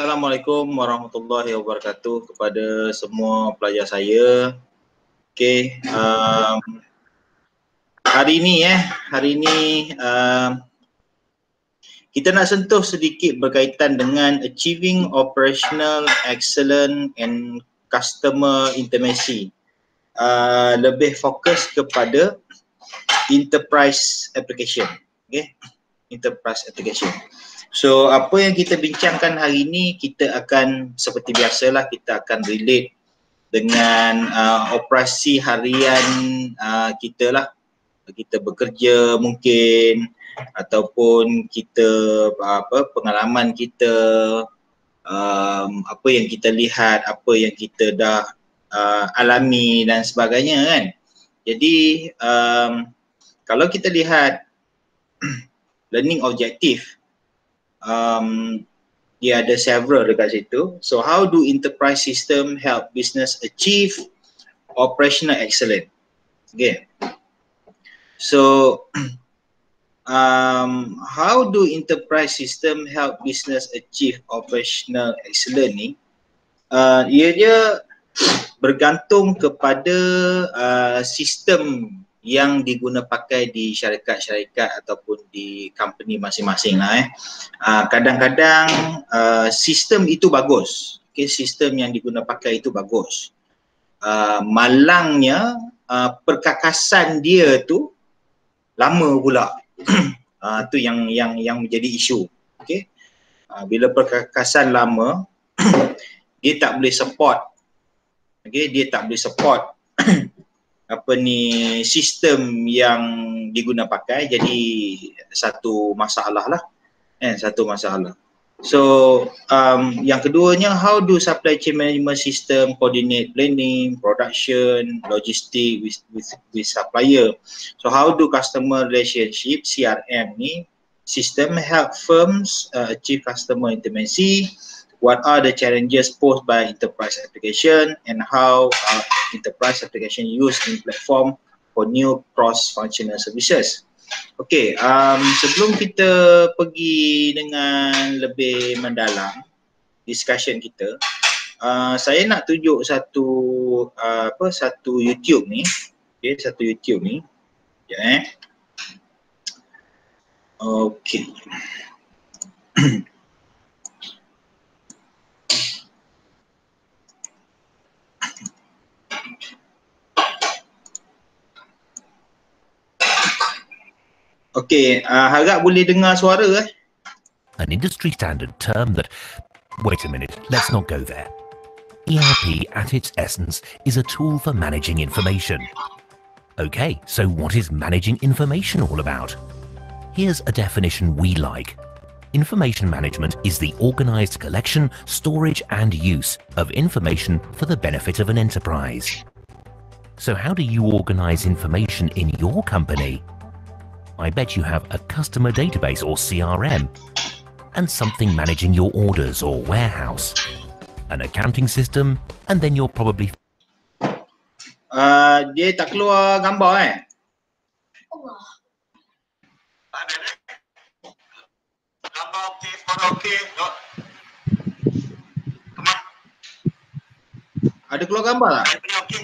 Assalamualaikum warahmatullahi wabarakatuh kepada semua pelajar saya. Okey, hari ini kita nak sentuh sedikit berkaitan dengan achieving operational excellence and customer intimacy. Lebih fokus kepada enterprise application. Okay, enterprise application. So apa yang kita bincangkan hari ini, kita akan seperti biasalah, kita akan relate dengan operasi harian kita lah. Kita bekerja mungkin, ataupun kita pengalaman kita, apa yang kita lihat, apa yang kita dah alami dan sebagainya kan. Jadi kalau kita lihat learning objective, dia ada several dekat situ. So how do enterprise system help business achieve operational excellence? Okay. So how do enterprise system help business achieve operational excellence ni? Ia bergantung kepada sistem yang diguna pakai di syarikat-syarikat ataupun di company masing-masing lah. Kadang-kadang sistem itu bagus, okay, sistem yang diguna pakai itu bagus. Malangnya perkakasan dia tu lama pula. Tu yang menjadi isu. Okay. Bila perkakasan lama, dia tak boleh support. Okay, dia tak boleh support sistem yang diguna pakai, jadi satu masalah lah, satu masalah. So yang keduanya, how do supply chain management system coordinate planning, production, logistic with supplier? So how do customer relationship CRM ni system help firms achieve customer intimacy? What are the challenges posed by enterprise application, and how are enterprise application used in platform for new cross-functional services? Okay, sebelum kita pergi dengan lebih mendalam discussion kita, saya nak tunjuk satu YouTube ni, okay, satu YouTube ni, ya. Okay. Okay, harap boleh dengar suara An industry standard term that, wait a minute, let's not go there. ERP at its essence is a tool for managing information. Okay, so what is managing information all about? Here's a definition we like. Information management is the organized collection, storage and use of information for the benefit of an enterprise. So how do you organize information in your company? I bet you have a customer database or CRM, and something managing your orders or warehouse, an accounting system, and then you're probably... Dia tak keluar gambar Allah. Gambar okey, suara okey. Ada keluar gambar tak? Okey.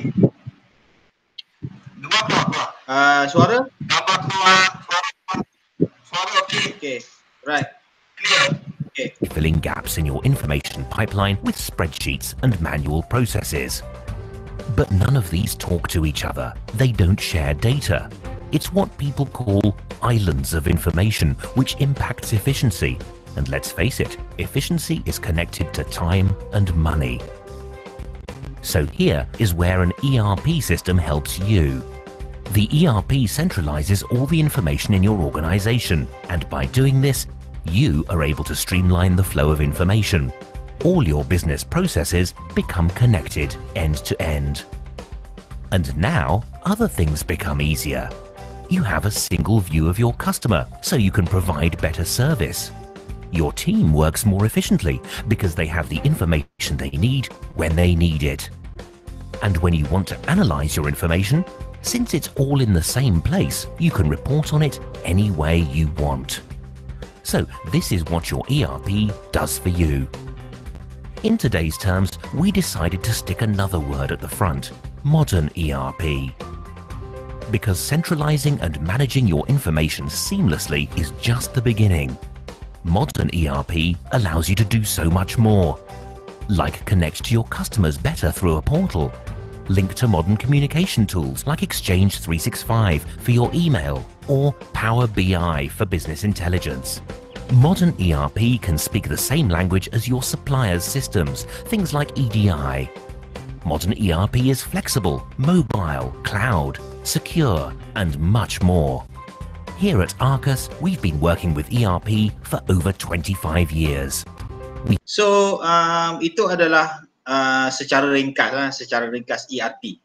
Keluar. Suara? Gambar keluar. Suara okey. Okay, right. Okay. filling gaps in your information pipeline with spreadsheets and manual processes. But none of these talk to each other. They don't share data. It's what people call islands of information, which impacts efficiency. And let's face it, efficiency is connected to time and money. So here is where an ERP system helps you. The ERP centralizes all the information in your organization, and by doing this, you are able to streamline the flow of information. All your business processes become connected end to end. And now, other things become easier. You have a single view of your customer, so you can provide better service. Your team works more efficiently because they have the information they need when they need it. And when you want to analyze your information, since it's all in the same place, you can report on it any way you want. So this is what your ERP does for you. In today's terms, we decided to stick another word at the front, modern ERP. Because centralizing and managing your information seamlessly is just the beginning. Modern ERP allows you to do so much more, like connect to your customers better through a portal, link to modern communication tools like Exchange 365 for your email or Power BI for business intelligence. Modern ERP can speak the same language as your supplier's systems, things like EDI. Modern ERP is flexible, mobile, cloud, secure, and much more. Here at Arcus, we've been working with ERP for over 25 years. So, itu adalah secara ringkas ERP.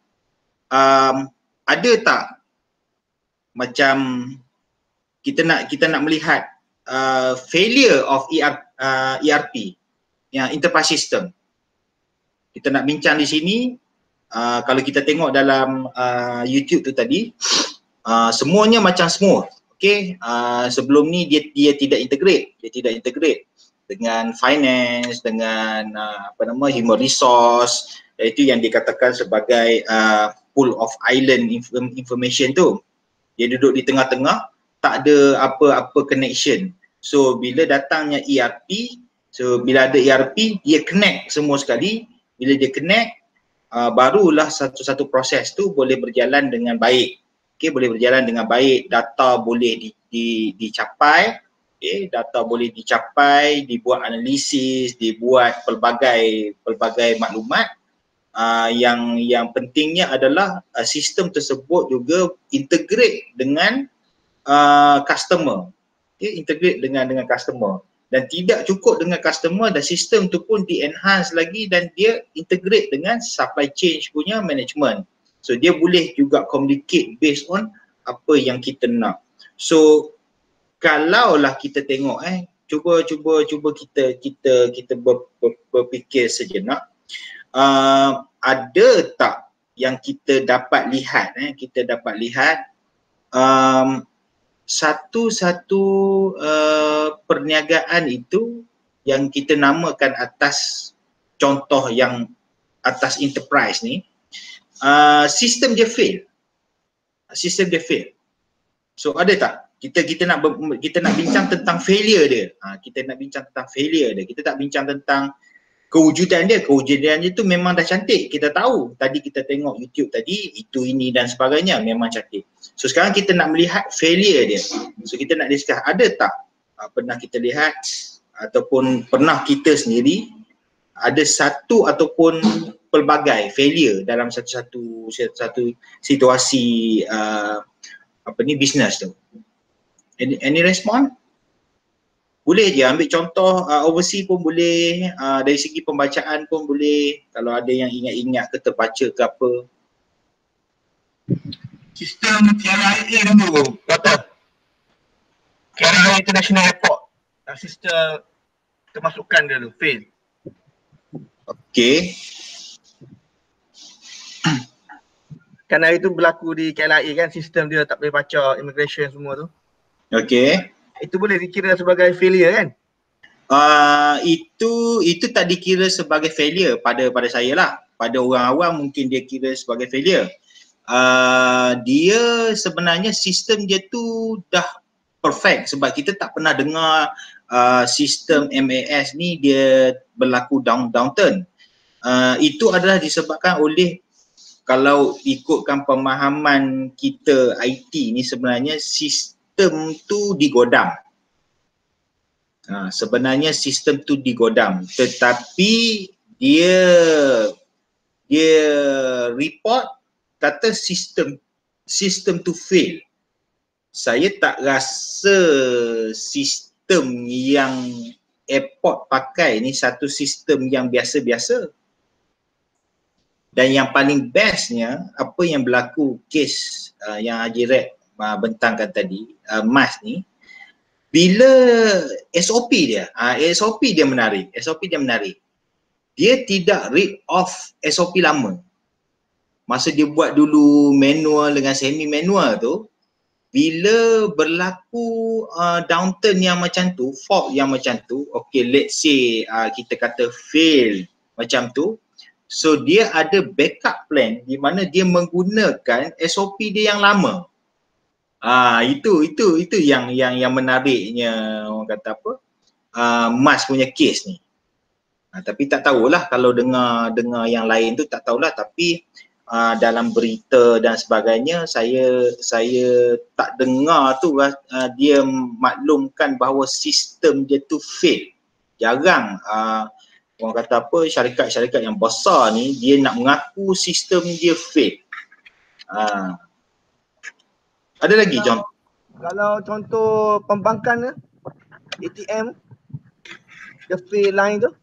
Ada tak macam kita nak melihat failure of ERP, yang enterprise system. Kita nak bincang di sini. Kalau kita tengok dalam YouTube tu tadi, semuanya macam smooth. Okay, sebelum ni dia tidak integrate, dengan finance, dengan human resource, itu yang dikatakan sebagai pool of island information tu. Dia duduk di tengah-tengah, tak ada apa-apa connection. So bila datangnya ERP, bila ada ERP, dia connect semua sekali. Bila dia connect, barulah satu proses tu boleh berjalan dengan baik. Okay, boleh berjalan dengan baik, data boleh dicapai. Okay, data boleh dicapai, dibuat analisis, dibuat pelbagai maklumat. Yang pentingnya adalah sistem tersebut juga integrate dengan customer. Okay, integrate dengan customer. Dan tidak cukup dengan customer, dan sistem tu pun di-enhance lagi dan dia integrate dengan supply chain punya management. So dia boleh juga communicate based on apa yang kita nak. So kalaulah kita tengok cuba kita berfikir sejenak, ada tak yang kita dapat lihat satu perniagaan itu yang kita namakan atas contoh yang atas enterprise ni, sistem dia fail. So ada tak kita nak bincang tentang failure dia. Kita tak bincang tentang kewujudan dia. Kewujudan dia tu memang dah cantik, kita tahu. Tadi kita tengok YouTube tadi, itu, ini dan sebagainya, memang cantik. So sekarang kita nak melihat failure dia. So kita nak discuss, ada tak pernah kita lihat ataupun pernah kita sendiri ada satu ataupun pelbagai failure dalam satu situasi bisnes tu. Any response? Boleh je ambil contoh overseas pun boleh, dari segi pembacaan pun boleh, kalau ada yang ingat-ingat ke terbaca ke apa. Sistem KLIA dulu, kata KLIA International Airport, sistem kemasukan dia tu fail. Okey. Kan hari tu berlaku di KLIA kan, sistem dia tak boleh baca immigration semua tu. Okey. Itu boleh dikira sebagai failure kan? Itu tak dikira sebagai failure pada saya lah. Pada orang awam mungkin dia kira sebagai failure. Dia sebenarnya sistem dia tu dah perfect, sebab kita tak pernah dengar sistem MAS ni dia berlaku downturn. Itu adalah disebabkan oleh, kalau ikutkan pemahaman kita IT ni, sebenarnya sistem tu digodam. Sebenarnya sistem tu digodam, tetapi dia report kata sistem tu fail. Saya tak rasa sistem yang airport pakai ni satu sistem yang biasa-biasa. Dan yang paling bestnya, apa yang berlaku kes yang Haji Rek bentangkan tadi, MAS ni, bila SOP dia menarik. Dia tidak read off SOP lama. Masa dia buat dulu manual dengan semi manual tu, bila berlaku downturn yang macam tu, fault yang macam tu, okay, let's say kita kata fail macam tu, so dia ada backup plan di mana dia menggunakan SOP dia yang lama. Itu yang menariknya, orang kata apa, Mas punya case ni. Tapi tak tahulah kalau dengar yang lain tu, tak tahulah, tapi dalam berita dan sebagainya saya tak dengar tu dia maklumkan bahawa sistem dia tu fail. Jarang orang kata apa, syarikat-syarikat yang besar ni dia nak mengaku sistem dia fail. Ada lagi contoh? Kalau contoh pembangkan ATM dia fail line tu,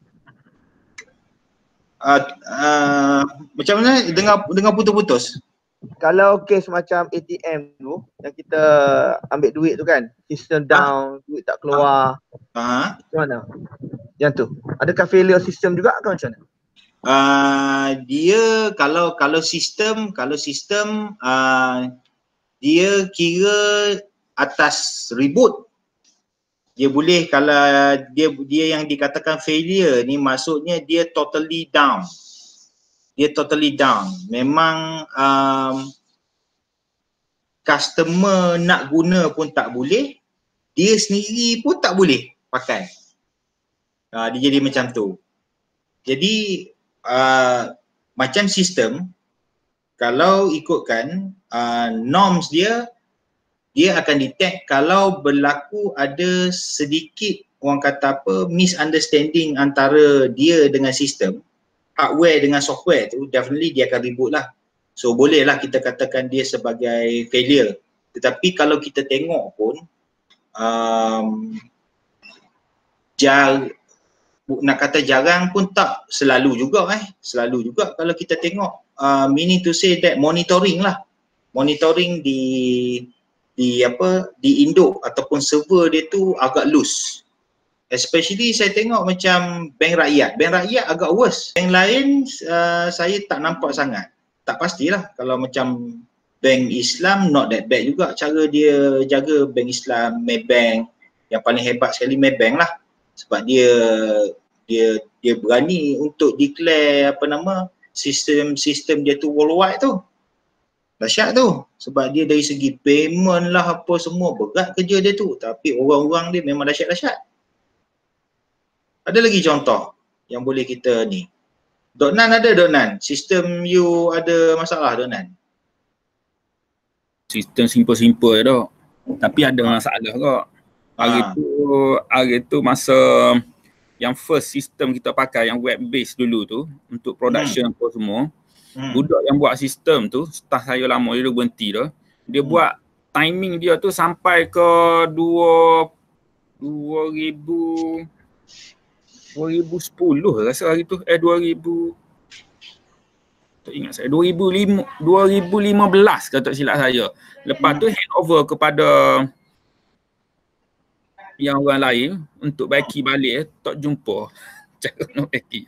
macam mana dengar putus-putus? kalau kes macam ATM tu yang kita ambil duit tu kan, sistem down, duit tak keluar, macam mana? Yang tu, adakah failure sistem juga ke macam mana? Dia kalau sistem dia kira atas reboot. Dia boleh, kalau dia yang dikatakan failure ni maksudnya dia totally down. Dia totally down. Memang customer nak guna pun tak boleh, dia sendiri pun tak boleh pakai. Dia jadi macam tu. Jadi macam sistem, kalau ikutkan norms dia akan detect kalau berlaku ada sedikit, orang kata apa, misunderstanding antara dia dengan sistem, hardware dengan software tu, definitely dia akan reboot lah. So bolehlah kita katakan dia sebagai failure. Tetapi kalau kita tengok pun nak kata jarang pun tak, selalu juga kalau kita tengok, meaning to say that monitoring di induk ataupun server dia tu agak loose. Especially saya tengok macam bank rakyat agak worse. Bank lain saya tak nampak sangat. Tak pastilah, kalau macam bank Islam not that bad juga cara dia jaga. Bank Islam, Maybank, yang paling hebat sekali Maybank lah. Sebab dia berani untuk declare sistem dia tu worldwide tu. Dahsyat tu, sebab dia dari segi payment lah apa semua, berat kerja dia tu, tapi orang-orang dia memang dahsyat-dahsyat. Ada lagi contoh yang boleh kita ni? Dok Nan ada, Dok Nan? Sistem you ada masalah, Dok Nan? Sistem simple-simple je Dok, tapi ada masalah kok. Hari tu masa yang first sistem kita pakai yang web based dulu tu untuk production apa semua, budak yang buat sistem tu, staff saya lama, dia dah berhenti dah. Dia buat timing dia tu sampai ke 2010 rasa hari tu. 2000 tak ingat saya, 2015 kalau tak silap saya. Lepas tu hand over kepada yang orang lain untuk baiki balik, tak jumpa cara nak baiki.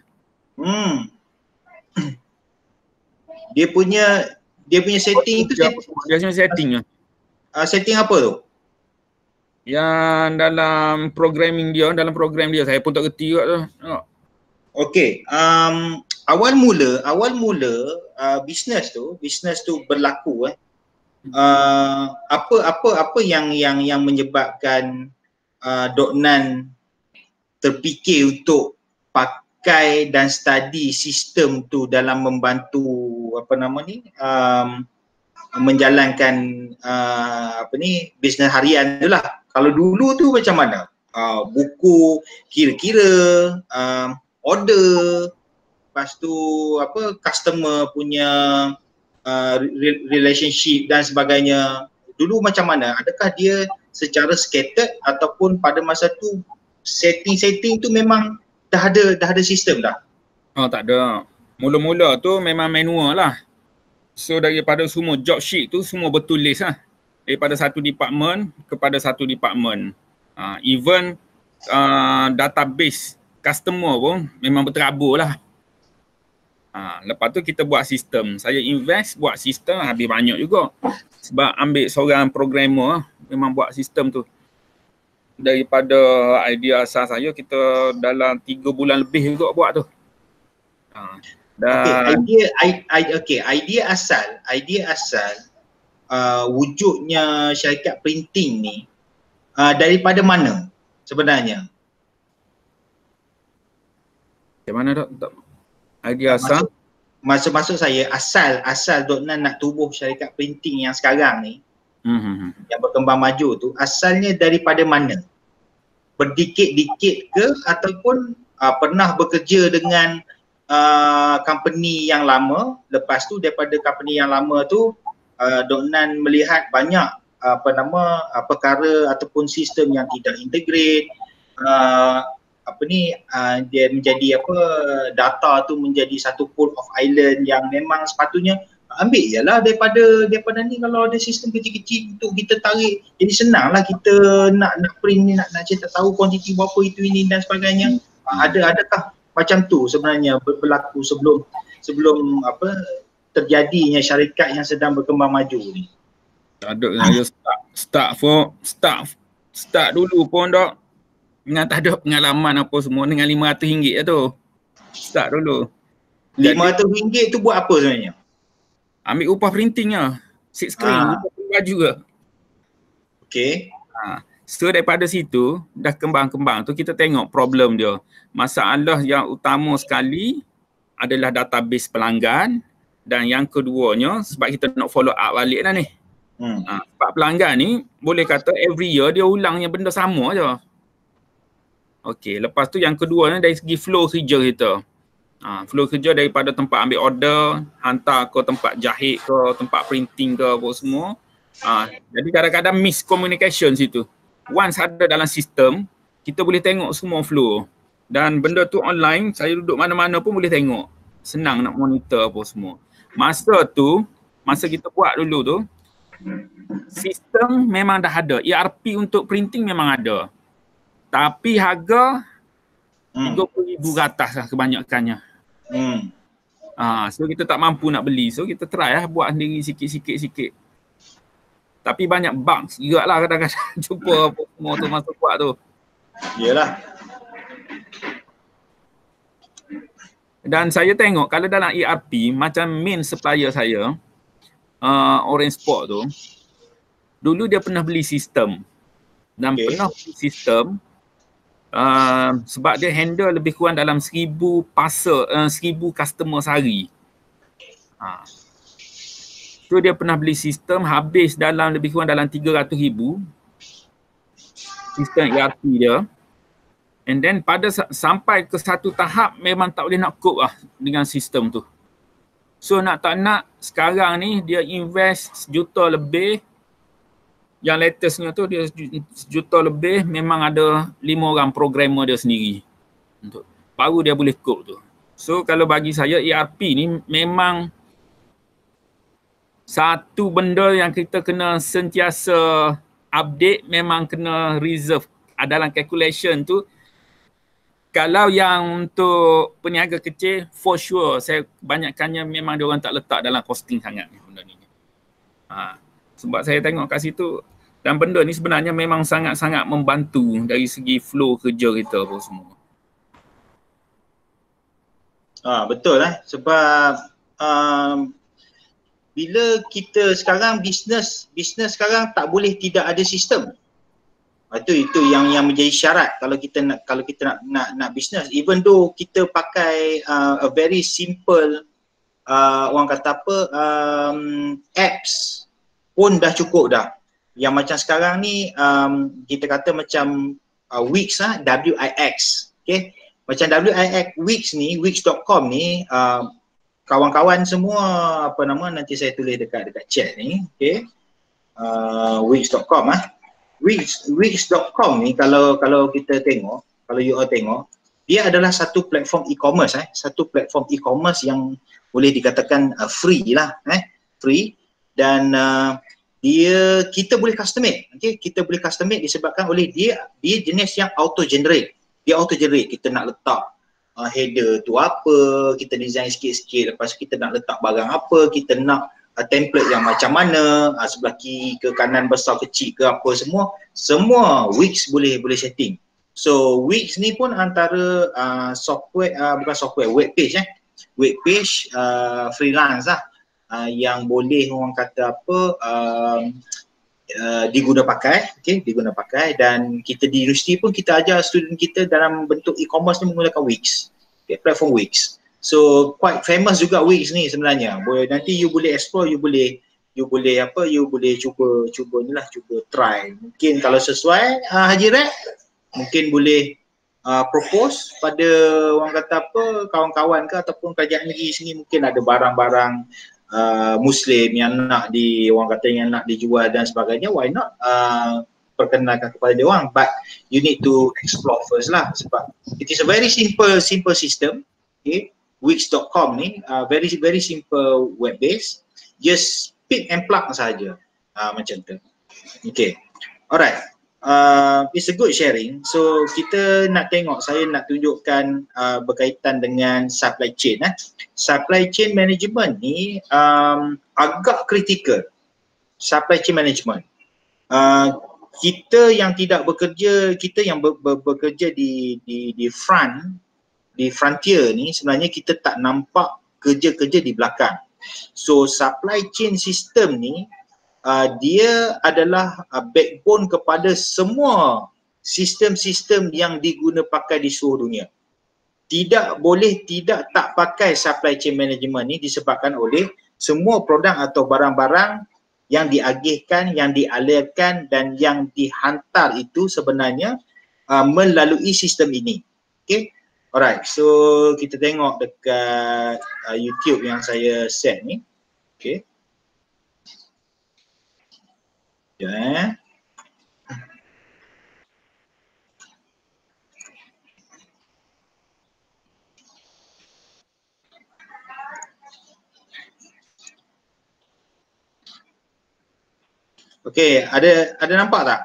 Dia punya setting tu, dia punya setting setting apa tu? Yang dalam program dia saya pun tak kerti juga tu. Okey, awal mula bisnes tu berlaku apa yang menyebabkan Dok Nan terfikir untuk pakai dan study sistem tu dalam membantu menjalankan bisnes harian tu lah. Kalau dulu tu macam mana? Buku kira-kira, order, lepas tu customer punya relationship dan sebagainya. Dulu macam mana? Adakah dia secara scattered ataupun pada masa tu setting tu memang dah ada sistem dah? Tak ada. Mula-mula tu memang manual lah. So daripada semua job sheet tu semua bertulis lah. Daripada satu department kepada satu department. Even database customer pun memang berterabur lah. Lepas tu kita buat sistem. Saya invest buat sistem habis banyak juga. Sebab ambil seorang programmer memang buat sistem tu. Daripada idea asal saya kita dalam 3 bulan lebih juga buat tu. Dan idea asal wujudnya syarikat printing ni daripada mana sebenarnya? Macam mana Dok? Idea asal? Maksud saya asal Dotnan nak tubuh syarikat printing yang sekarang ni yang berkembang maju tu asalnya daripada mana? Berdikit-dikit ke ataupun pernah bekerja dengan company yang lama, lepas tu daripada company yang lama tu Dotnan melihat banyak perkara ataupun sistem yang tidak integrate, dia menjadi data tu menjadi satu pool of island yang memang sepatutnya ambil je lah daripada ni. Kalau ada sistem kecil-kecil untuk kita tarik, jadi senang lah kita nak print ni, nak cetak tahu kuantiti berapa itu ini dan sebagainya. Adakah macam tu sebenarnya berlaku sebelum terjadinya syarikat yang sedang berkembang maju ni? Ada start dulu pun Dok. Dengan tak ada pengalaman apa semua dengan RM500 je tu. Start dulu. RM500 tu buat apa sebenarnya? Ambil upah printing lah. Sit screen, baju ke. Okay. So daripada situ, dah kembang-kembang tu kita tengok problem dia. Masalah yang utama sekali adalah database pelanggan. Dan yang keduanya, sebab kita nak follow up balik lah ni. Sebab pelanggan ni, boleh kata every year dia ulangnya benda sama je. Okey, lepas tu yang kedua ni dari segi flow kerja kita. Flow kerja daripada tempat ambil order, hantar ke tempat jahit ke, tempat printing ke apa semua. Jadi kadang-kadang miscommunication situ. Once ada dalam sistem, kita boleh tengok semua flow. Dan benda tu online, saya duduk mana-mana pun boleh tengok. Senang nak monitor apa semua. Masa kita buat dulu tu, sistem memang dah ada. ERP untuk printing memang ada. Tapi harga RM30,000 ke atas lah kebanyakannya. So kita tak mampu nak beli. So kita try lah buat sendiri sikit-sikit. Tapi banyak bugs juga lah kadang-kadang jumpa apa semua tu masa buat tu. Yelah. Dan saya tengok kalau dalam ERP macam main supplier saya, Orange Sport tu, dulu dia pernah beli sistem. Dan pernah beli sistem sebab dia handle lebih kurang dalam 1,000 parcel, 1,000 customer sehari. So dia pernah beli sistem habis dalam lebih kurang dalam 300,000 sistem ERP dia. And then sampai ke satu tahap memang tak boleh nak cope lah dengan sistem tu. So nak tak nak sekarang ni dia invest RM1 juta lebih. Yang latestnya tu dia RM1 juta lebih, memang ada 5 orang programmer dia sendiri. Baru dia boleh cope tu. So kalau bagi saya ERP ni memang satu benda yang kita kena sentiasa update, memang kena reserve. Dalam calculation tu, kalau yang untuk peniaga kecil, for sure saya banyakkannya memang dia orang tak letak dalam costing sangat benda ni. Sebab saya tengok kat situ dan benda ni sebenarnya memang sangat-sangat membantu dari segi flow kerja kita apa semua. Betul lah. Sebab bila kita sekarang bisnes sekarang tak boleh tidak ada sistem. Itu yang menjadi syarat kalau kita nak bisnes. Even though kita pakai a very simple orang kata apps pun dah cukup dah. Yang macam sekarang ni kita kata macam Wix WIX. Okay. Macam Wix ni, Wix.com ni, kawan-kawan semua nanti saya tulis dekat chat ni. Okay. Wix.com Wix.com ni kalau kita tengok, kalau you all tengok, dia adalah satu platform e-commerce satu platform e-commerce yang boleh dikatakan free lah, free. Dan kita boleh customate, kita boleh customate disebabkan oleh dia jenis yang auto generate. Dia auto generate, kita nak letak header tu apa, kita design sikit-sikit, lepas tu kita nak letak barang apa, kita nak template yang macam mana, sebelah kiri ke kanan, besar kecil ke apa, semua Wix boleh setting. So Wix ni pun antara software, bukan software, web page freelance lah, yang boleh orang kata apa, diguna pakai, dan kita di universiti pun kita ajar student kita dalam bentuk e-commerce ni menggunakan Wix, platform Wix. So quite famous juga Wix ni sebenarnya. Nanti you boleh explore, you boleh cuba try. Mungkin kalau sesuai Haji Rek, mungkin boleh propose pada orang kata apa, kawan-kawan ke ataupun kerajaan negeri sini, mungkin ada barang-barang Muslim yang nak dijual dan sebagainya. Why not perkenalkan kepada dia orang, but you need to explore first lah, sebab it is a very simple system. Okay, Wix.com ni very simple web base, just pick and plug saja, macam tu. Okay, alright. It's a good sharing. So kita nak tengok, saya nak tunjukkan berkaitan dengan supply chain. Supply chain management ni agak kritikal. Supply chain management. Kita yang tidak bekerja, kita yang bekerja di frontier ni, sebenarnya kita tak nampak kerja-kerja di belakang. So supply chain system ni dia adalah backbone kepada semua sistem-sistem yang diguna pakai di seluruh dunia. Tidak boleh tak pakai supply chain management ni, disebabkan oleh semua produk atau barang-barang yang diagihkan, yang dialirkan dan yang dihantar itu sebenarnya melalui sistem ini. Okay, alright. So kita tengok dekat YouTube yang saya set ni. Okay. Ya. Okey, ada nampak tak?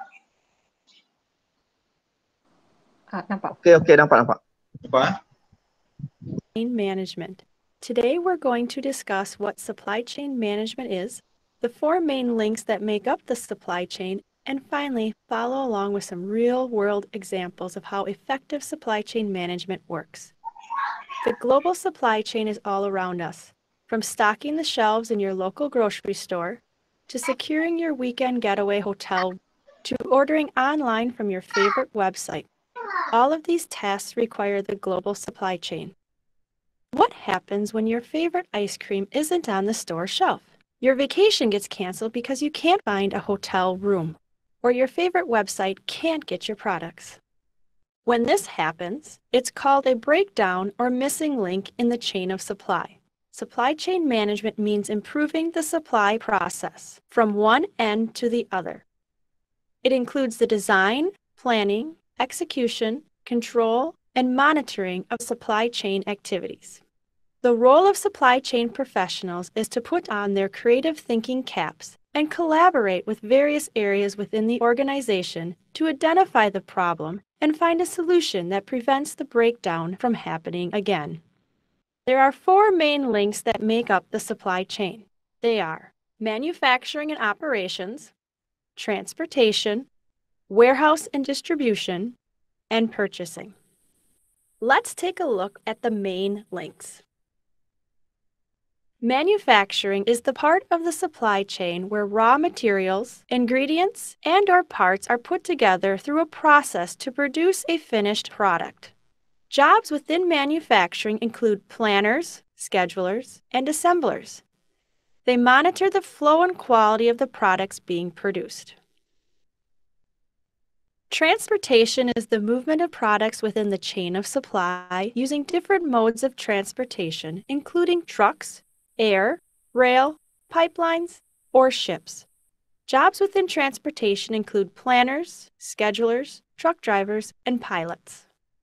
Nampak. Okey, nampak. Nampak? Management. Today we're going to discuss what supply chain management is, the 4 main links that make up the supply chain, and finally follow along with some real-world examples of how effective supply chain management works. The global supply chain is all around us, from stocking the shelves in your local grocery store, to securing your weekend getaway hotel, to ordering online from your favorite website. All of these tasks require the global supply chain. What happens when your favorite ice cream isn't on the store shelf? Your vacation gets canceled because you can't find a hotel room, or your favorite website can't get your products. When this happens, it's called a breakdown or missing link in the chain of supply. Supply chain management means improving the supply process from one end to the other. It includes the design, planning, execution, control, and monitoring of supply chain activities. The role of supply chain professionals is to put on their creative thinking caps and collaborate with various areas within the organization to identify the problem and find a solution that prevents the breakdown from happening again. There are 4 main links that make up the supply chain. They are manufacturing and operations, transportation, warehouse and distribution, and purchasing. Let's take a look at the main links. Manufacturing is the part of the supply chain where raw materials, ingredients, and/or parts are put together through a process to produce a finished product. Jobs within manufacturing include planners, schedulers, and assemblers. They monitor the flow and quality of the products being produced. Transportation is the movement of products within the chain of supply using different modes of transportation, including trucks, air, rail, pipelines, or ships. Jobs within transportation include planners, schedulers, truck drivers, and pilots.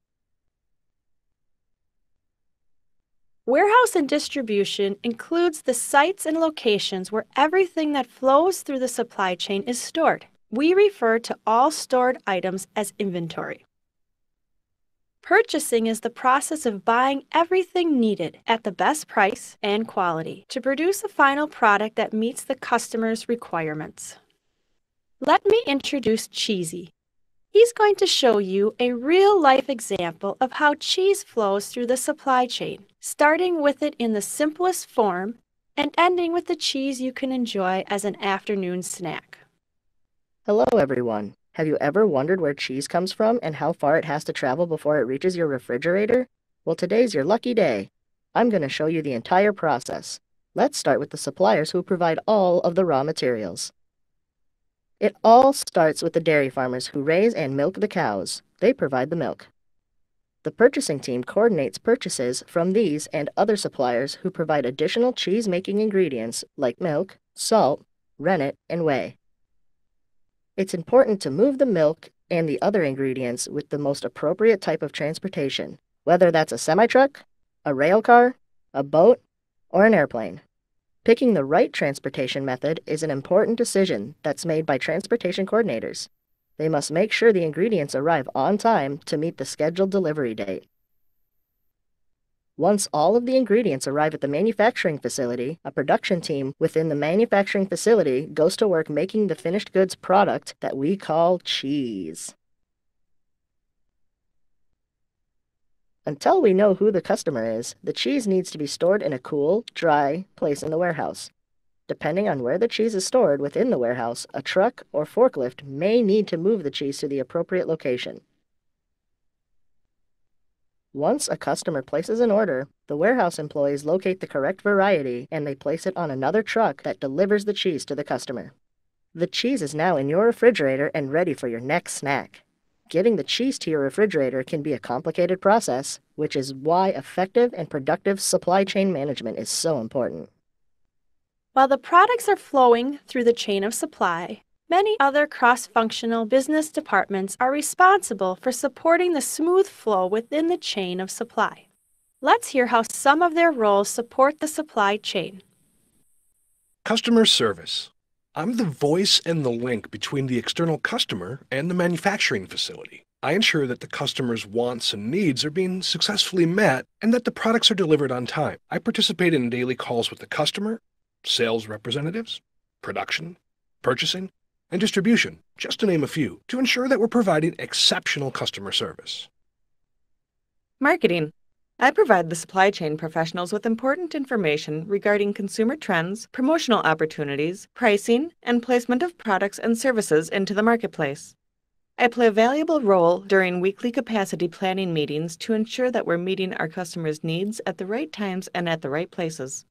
Warehouse and distribution includes the sites and locations where everything that flows through the supply chain is stored. We refer to all stored items as inventory. Purchasing is the process of buying everything needed at the best price and quality to produce a final product that meets the customer's requirements. Let me introduce Cheesy. He's going to show you a real-life example of how cheese flows through the supply chain, starting with it in the simplest form and ending with the cheese you can enjoy as an afternoon snack. Hello, everyone. Have you ever wondered where cheese comes from and how far it has to travel before it reaches your refrigerator? Well, today's your lucky day. I'm going to show you the entire process. Let's start with the suppliers who provide all of the raw materials. It all starts with the dairy farmers who raise and milk the cows. They provide the milk. The purchasing team coordinates purchases from these and other suppliers who provide additional cheese-making ingredients like milk, salt, rennet, and whey. It's important to move the milk and the other ingredients with the most appropriate type of transportation, whether that's a semi-truck, a rail car, a boat, or an airplane. Picking the right transportation method is an important decision that's made by transportation coordinators. They must make sure the ingredients arrive on time to meet the scheduled delivery date. Once all of the ingredients arrive at the manufacturing facility, a production team within the manufacturing facility goes to work making the finished goods product that we call cheese. Until we know who the customer is, the cheese needs to be stored in a cool, dry place in the warehouse. Depending on where the cheese is stored within the warehouse, a truck or forklift may need to move the cheese to the appropriate location. Once a customer places an order, the warehouse employees locate the correct variety and they place it on another truck that delivers the cheese to the customer. The cheese is now in your refrigerator and ready for your next snack. Getting the cheese to your refrigerator can be a complicated process, which is why effective and productive supply chain management is so important. While the products are flowing through the chain of supply, many other cross-functional business departments are responsible for supporting the smooth flow within the chain of supply. Let's hear how some of their roles support the supply chain. Customer service. I'm the voice and the link between the external customer and the manufacturing facility. I ensure that the customer's wants and needs are being successfully met and that the products are delivered on time. I participate in daily calls with the customer, sales representatives, production, purchasing, and distribution, just to name a few, to ensure that we're providing exceptional customer service. Marketing. I provide the supply chain professionals with important information regarding consumer trends, promotional opportunities, pricing, and placement of products and services into the marketplace. I play a valuable role during weekly capacity planning meetings to ensure that we're meeting our customers' needs at the right times and at the right places.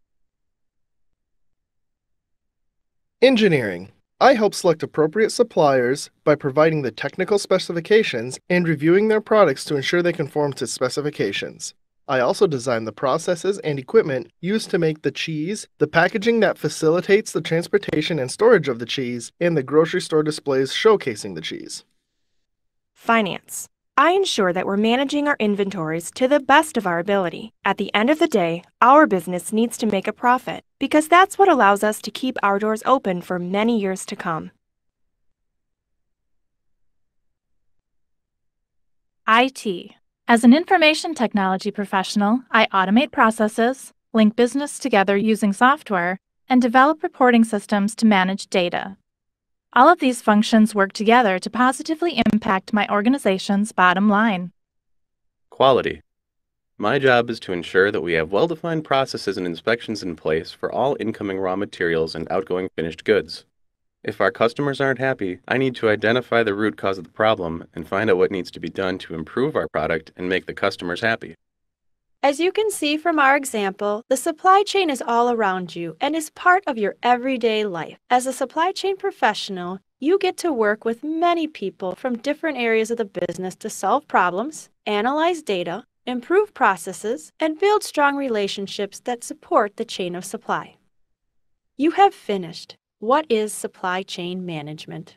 Engineering. I help select appropriate suppliers by providing the technical specifications and reviewing their products to ensure they conform to specifications. I also design the processes and equipment used to make the cheese, the packaging that facilitates the transportation and storage of the cheese, and the grocery store displays showcasing the cheese. Finance. I ensure that we're managing our inventories to the best of our ability. At the end of the day, our business needs to make a profit because that's what allows us to keep our doors open for many years to come. IT. As an information technology professional, I automate processes, link business together using software, and develop reporting systems to manage data. All of these functions work together to positively impact my organization's bottom line. Quality. My job is to ensure that we have well-defined processes and inspections in place for all incoming raw materials and outgoing finished goods. If our customers aren't happy, I need to identify the root cause of the problem and find out what needs to be done to improve our product and make the customers happy. As you can see from our example, the supply chain is all around you and is part of your everyday life. As a supply chain professional, you get to work with many people from different areas of the business to solve problems, analyze data, improve processes, and build strong relationships that support the chain of supply. You have finished. What is supply chain management?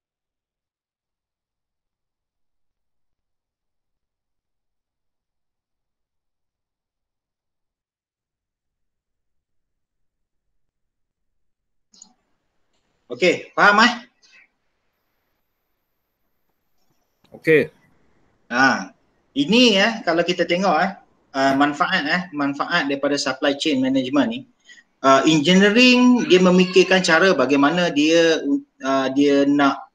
Okey, faham Okey. Ha. Ini kalau kita tengok manfaat daripada supply chain management ni, engineering dia memikirkan cara bagaimana dia nak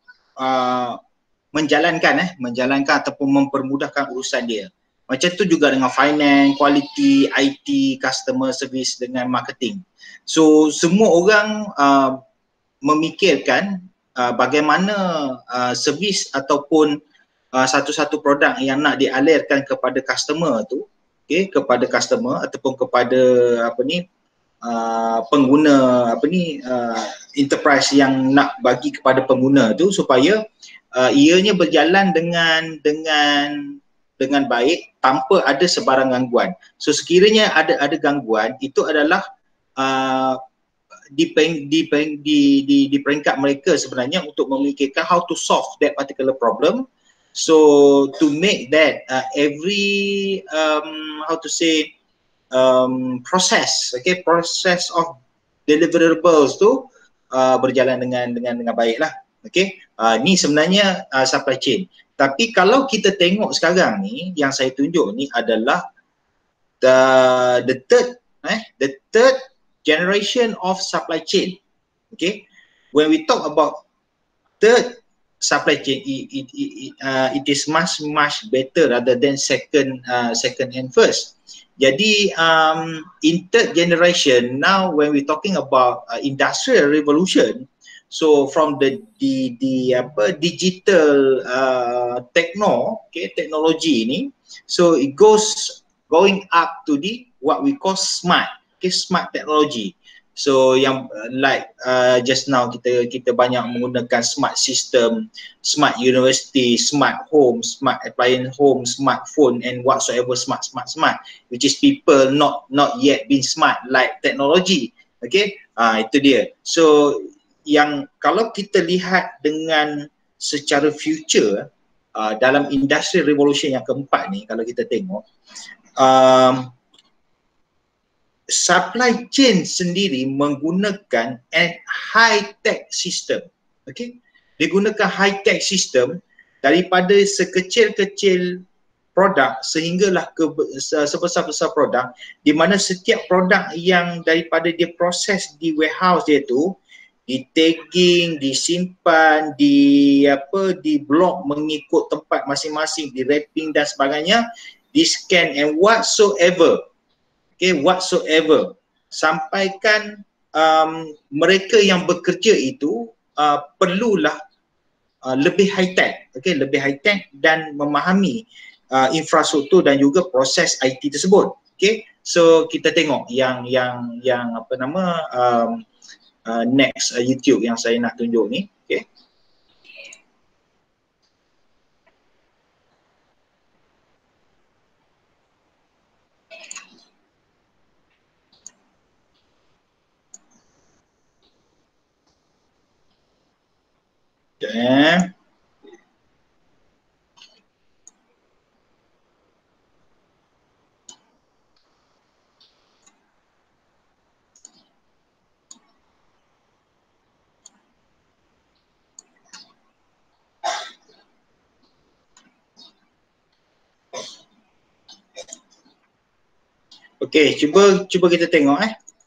menjalankan ataupun mempermudahkan urusan dia. Macam tu juga dengan finance, quality, IT, customer service dengan marketing. So semua orang memikirkan bagaimana servis ataupun satu-satu produk yang nak dialirkan kepada customer tu, kepada customer ataupun kepada pengguna enterprise yang nak bagi kepada pengguna tu, supaya ianya berjalan dengan baik tanpa ada sebarang gangguan. So sekiranya ada gangguan, itu adalah di peringkat mereka sebenarnya untuk memikirkan how to solve that particular problem. So to make that every process of deliverables tu berjalan dengan baiklah. Ni sebenarnya supply chain. Tapi kalau kita tengok sekarang ni, yang saya tunjuk ni adalah the third generation of supply chain. When we talk about third supply chain, it is much better rather than second and first. Jadi in third generation now, when we talking about industrial revolution, so from the digital technology ni, so it going up to the what we call smart technology. So yang like just now kita banyak menggunakan smart system, smart university, smart home, smart appliance home, smartphone and whatsoever smart, which is people not yet been smart like technology. Itu dia. So yang kalau kita lihat dengan secara future dalam industri revolution yang keempat ni, kalau kita tengok supply chain sendiri menggunakan high-tech system. Dia gunakan high-tech system daripada sekecil-kecil produk sehinggalah ke sebesar-besar produk, di mana setiap produk yang daripada dia proses di warehouse dia tu, di tagging, disimpan, di blok mengikut tempat masing-masing, di wrapping dan sebagainya, di scan and whatsoever. Sampaikan mereka yang bekerja itu perlulah lebih high tech, lebih high tech dan memahami infrastruktur dan juga proses IT tersebut. So kita tengok yang next YouTube yang saya nak tunjuk ni. Okey, cuba kita tengok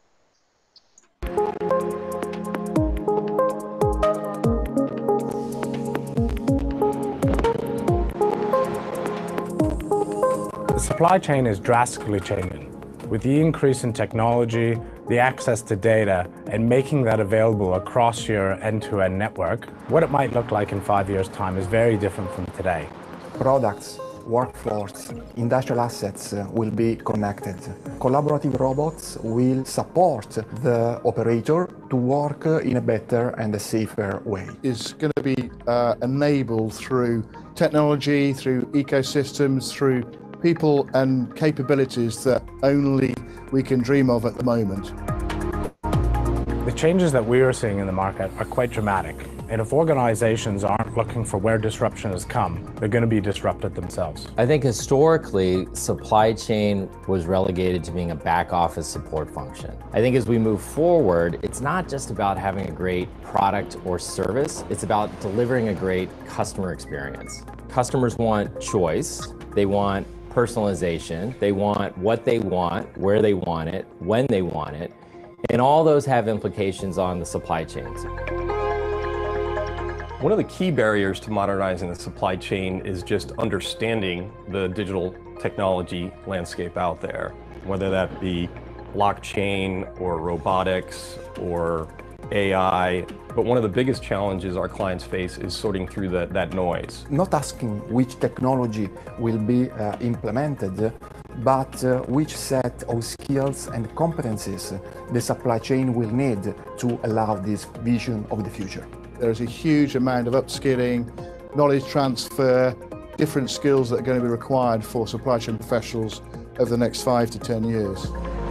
The supply chain is drastically changing. With the increase in technology, the access to data, and making that available across your end-to-end network, what it might look like in 5 years' time is very different from today. Products, workforce, industrial assets will be connected. Collaborative robots will support the operator to work in a better and a safer way. It's going to be enabled through technology, through ecosystems, through people and capabilities that only we can dream of at the moment. The changes that we are seeing in the market are quite dramatic. And if organizations aren't looking for where disruption has come, they're going to be disrupted themselves. I think historically, supply chain was relegated to being a back office support function. I think as we move forward, it's not just about having a great product or service, it's about delivering a great customer experience. Customers want choice, They want personalization. They want what they want, where they want it, when they want it. And all those have implications on the supply chains. One of the key barriers to modernizing the supply chain is just understanding the digital technology landscape out there, whether that be blockchain or robotics or AI. But one of the biggest challenges our clients face is sorting through that noise. Not asking which technology will be implemented, but which set of skills and competencies the supply chain will need to allow this vision of the future. There's a huge amount of upskilling, knowledge transfer, different skills that are going to be required for supply chain professionals over the next 5 to 10 years.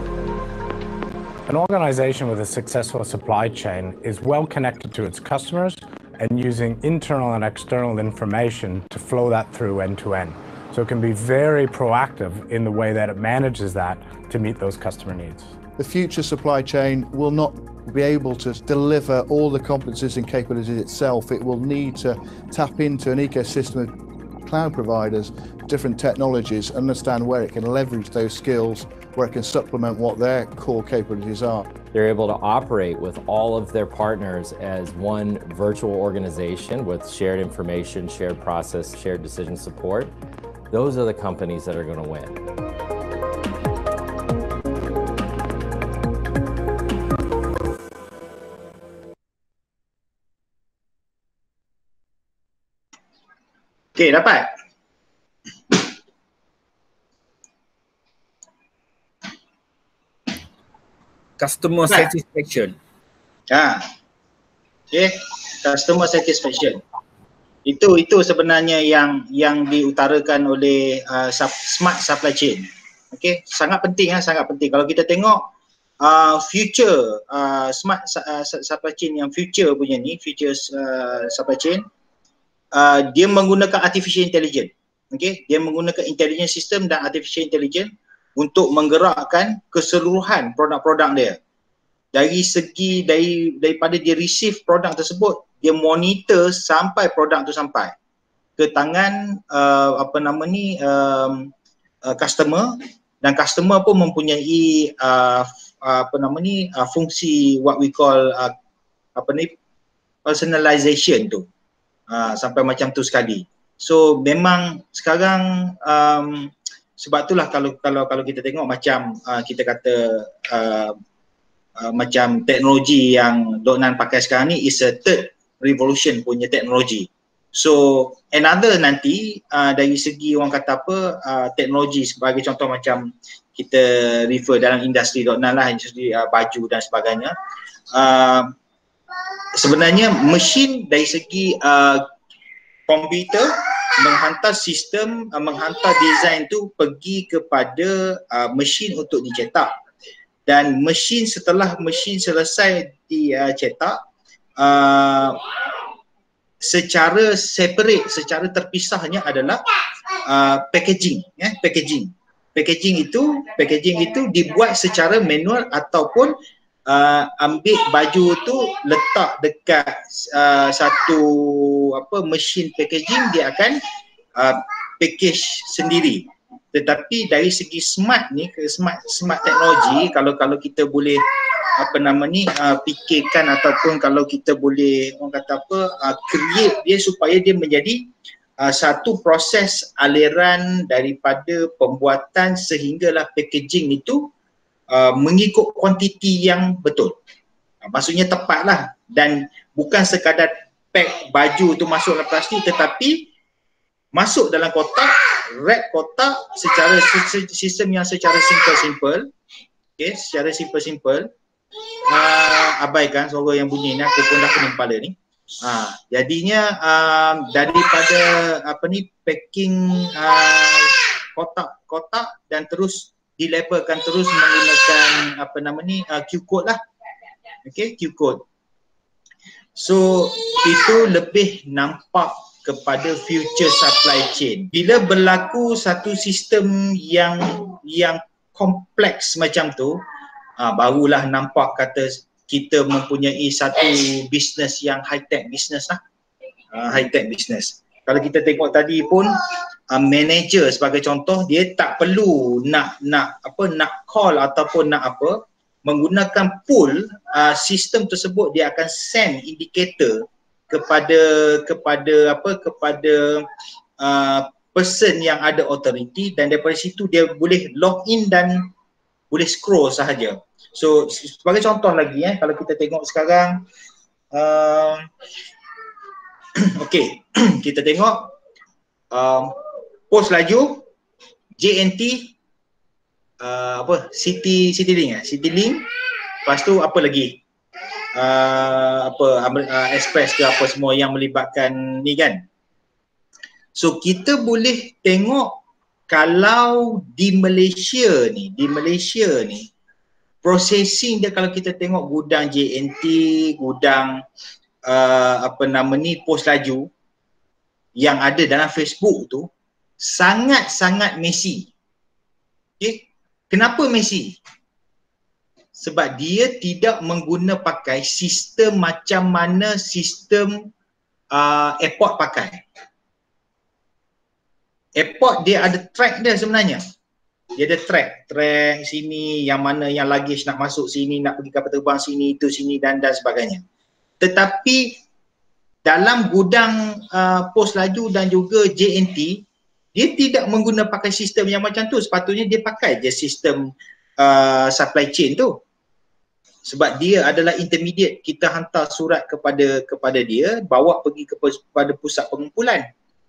An organization with a successful supply chain is well connected to its customers and using internal and external information to flow that through end to end. So it can be very proactive in the way that it manages that to meet those customer needs. The future supply chain will not be able to deliver all the competencies and capabilities itself. It will need to tap into an ecosystem of cloud providers, different technologies, understand where it can leverage those skills, where it can supplement what their core capabilities are. They're able to operate with all of their partners as one virtual organization with shared information, shared process, shared decision support. Those are the companies that are going to win. Okay, dapat? Customer satisfaction. Okay, customer satisfaction. Itu sebenarnya yang diutarakan oleh smart supply chain. Okay, sangat penting sangat penting. Kalau kita tengok future smart supply chain yang future punya ni, future supply chain, dia menggunakan artificial intelligence. Okay, dia menggunakan intelligence system dan artificial intelligence untuk menggerakkan keseluruhan produk-produk dia. Dari segi daripada dia receive produk tersebut, dia monitor sampai produk tu sampai ke tangan customer, dan customer pun mempunyai fungsi what we call personalization tu. Sampai macam tu sekali. So memang sekarang sebab itulah kalau kita tengok macam kita kata macam teknologi yang Dok Nan pakai sekarang ni is a third revolution punya teknologi. So another nanti dari segi orang kata teknologi sebagai contoh macam kita refer dalam industri Dok Nan lah, industri baju dan sebagainya. Sebenarnya mesin dari segi komputer menghantar sistem, menghantar design tu pergi kepada mesin untuk dicetak, dan mesin setelah mesin selesai dicetak secara separate, secara terpisahnya adalah packaging. Packaging itu dibuat secara manual ataupun ambil baju tu letak dekat satu mesin packaging, dia akan package sendiri. Tetapi dari segi smart ni, smart teknologi, kalau kita boleh fikirkan ataupun kalau kita boleh orang kata create dia supaya dia menjadi satu proses aliran daripada pembuatan sehinggalah packaging itu mengikut kuantiti yang betul. Maksudnya tepatlah, dan bukan sekadar pack baju tu masuk dalam plastik, tetapi masuk dalam kotak, wrap kotak secara sistem yang secara simple. Okay, secara simple. Abaikan suara yang bunyi ni, aku pun dah pening kepala ni. Jadinya daripada packing kotak dan terus dilabelkan terus menggunakan Q code lah. Okay, Q code. So itu lebih nampak kepada future supply chain. Bila berlaku satu sistem yang kompleks macam tu, barulah nampak kata kita mempunyai satu bisnes yang high tech business lah. High tech business. Kalau kita tengok tadi pun manager sebagai contoh, dia tak perlu nak call ataupun nak menggunakan pool, sistem tersebut dia akan send indicator kepada person yang ada authority, dan daripada situ dia boleh log in dan boleh scroll sahaja. So sebagai contoh lagi kalau kita tengok sekarang, okey, kita tengok post laju JNT, CityLink lepas tu apa lagi, Express ke apa semua yang melibatkan ni kan. So kita boleh tengok kalau di Malaysia ni processing dia, kalau kita tengok gudang JNT, gudang post laju yang ada dalam Facebook tu sangat-sangat messy. Okay? Kenapa messy? Sebab dia tidak pakai sistem macam mana sistem airport pakai. Airport dia ada track dia sebenarnya. Dia ada track sini, yang mana yang luggage nak masuk sini, nak pergi kapal terbang sini, itu sini dan sebagainya. Tetapi dalam gudang pos laju dan juga JNT, dia tidak pakai sistem yang macam tu. Sepatutnya dia pakai je sistem supply chain tu. Sebab dia adalah intermediate, kita hantar surat kepada dia, bawa pergi kepada pusat pengumpulan.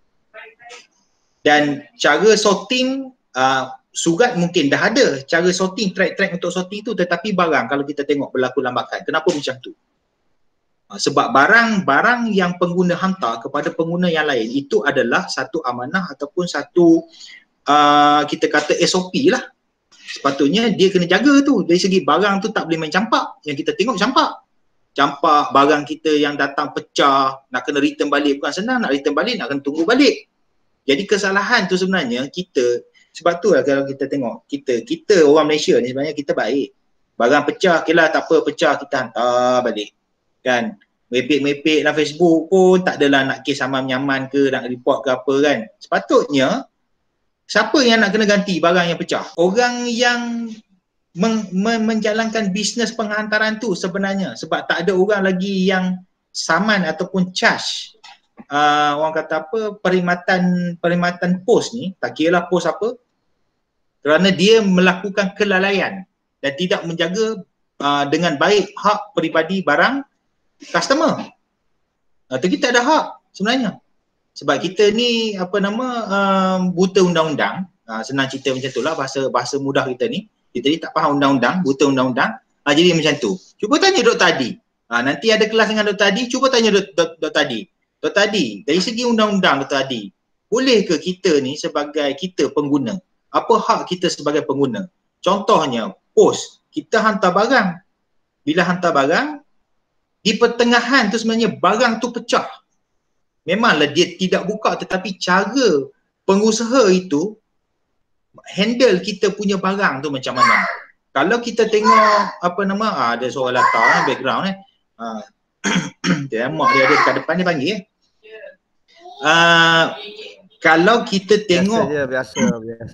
Dan cara sorting, surat mungkin dah ada cara sorting, track untuk sorting tu, tetapi barang kalau kita tengok berlaku lambakan. Kenapa macam tu? Sebab barang yang pengguna hantar kepada pengguna yang lain itu adalah satu amanah ataupun satu kita kata SOP lah. Sepatutnya dia kena jaga tu. Dari segi barang tu tak boleh main campak. Yang kita tengok campak barang kita yang datang pecah, nak kena return balik bukan senang, nak return balik nak kena tunggu balik. Jadi kesalahan tu sebenarnya kita, sebab tu lah kalau kita tengok kita orang Malaysia ni sebenarnya kita baik. Barang pecah, okay lah, tak apa, pecah kita hantar balik. Kan, mepek-mepek dalam Facebook pun tak adalah nak kes aman nyaman ke, nak report ke apa kan. Sepatutnya siapa yang nak kena ganti barang yang pecah? Orang yang menjalankan bisnes penghantaran tu sebenarnya, sebab tak ada orang lagi yang saman ataupun charge orang kata perkhidmatan pos ni, tak kira lah pos apa, kerana dia melakukan kelalaian dan tidak menjaga dengan baik hak peribadi barang customer. Atau kita ada hak sebenarnya. Sebab kita ni buta undang-undang. Senang cerita macam tu lah, bahasa mudah kita ni. Kita ni tak faham undang-undang, buta undang-undang. Jadi macam tu. Cuba tanya Dr. Adi. Nanti ada kelas dengan Dr. Adi, cuba tanya Dr. Adi. Dr. Adi, dari segi undang-undang Dr. Adi, boleh ke kita ni sebagai kita pengguna, apa hak kita sebagai pengguna? Contohnya, pos, kita hantar barang. Bila hantar barang, di pertengahan tu sebenarnya barang tu pecah. Memanglah dia tidak buka, tetapi cara pengusaha itu handle kita punya barang tu macam mana. Kalau kita tengok ada suara latar background dia mak dia ada dekat depan dia panggil kalau kita tengok biasa.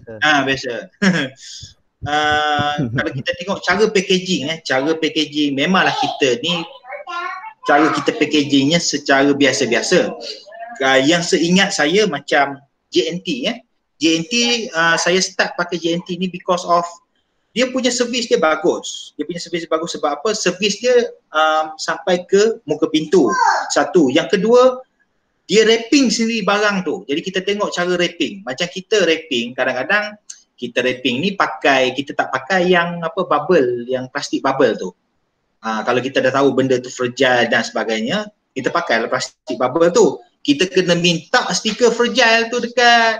Kalau kita tengok cara packaging memanglah kita ni cara kita packagingnya secara biasa-biasa. Yang seingat saya macam JNT JNT saya start pakai JNT ni because of dia punya servis dia bagus. Sebab apa? Servis dia sampai ke muka pintu. Satu. Yang kedua, dia wrapping sendiri barang tu. Jadi kita tengok cara wrapping. Macam kita wrapping, kadang-kadang kita wrapping ni kita tak pakai yang bubble, yang plastik bubble tu. Kalau kita dah tahu benda tu fragile dan sebagainya, kita pakai plastik bubble tu. Kita kena minta stiker fragile tu dekat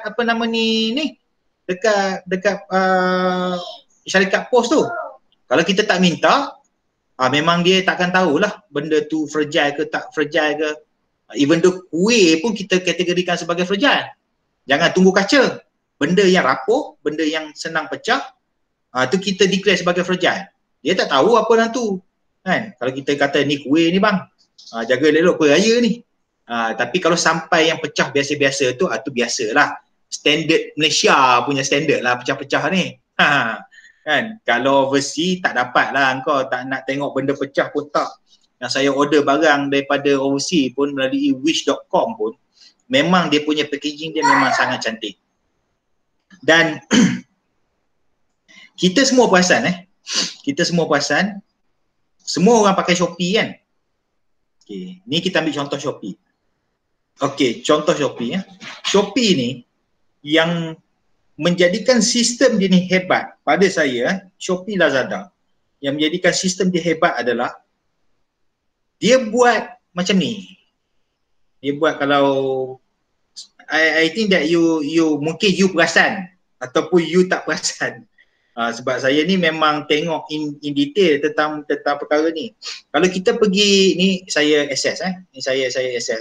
dekat syarikat pos tu. Kalau kita tak minta, memang dia takkan tahulah benda tu fragile ke tak fragile ke. Even though kuih pun kita kategorikan sebagai fragile. Jangan tunggu kaca. Benda yang rapuh, benda yang senang pecah, tu kita declare sebagai fragile. Dia tak tahu apa dalam tu. Kan? Kalau kita kata ni kuih ni bang, jaga elok kuih raya ni. Tapi kalau sampai yang pecah biasa-biasa tu, tu biasalah. standard Malaysia punya standard lah pecah-pecah ni. Kan, kalau overseas tak dapat lah, kau tak nak tengok benda pecah pun tak. Yang saya order barang daripada overseas pun melalui wish.com pun, memang dia punya packaging dia memang sangat cantik. Dan kita semua perasan kita semua perasan, semua orang pakai Shopee kan. Okay, ni kita ambil contoh Shopee. Okay, contoh Shopee Shopee ni yang menjadikan sistem dia ni hebat pada saya, Shopee, Lazada, yang menjadikan sistem dia hebat adalah dia buat macam ni. Dia buat, kalau I think that you mungkin you perasan ataupun you tak perasan. Sebab saya ni memang tengok in detail tentang perkara ni. Kalau kita pergi ni, saya access ni saya access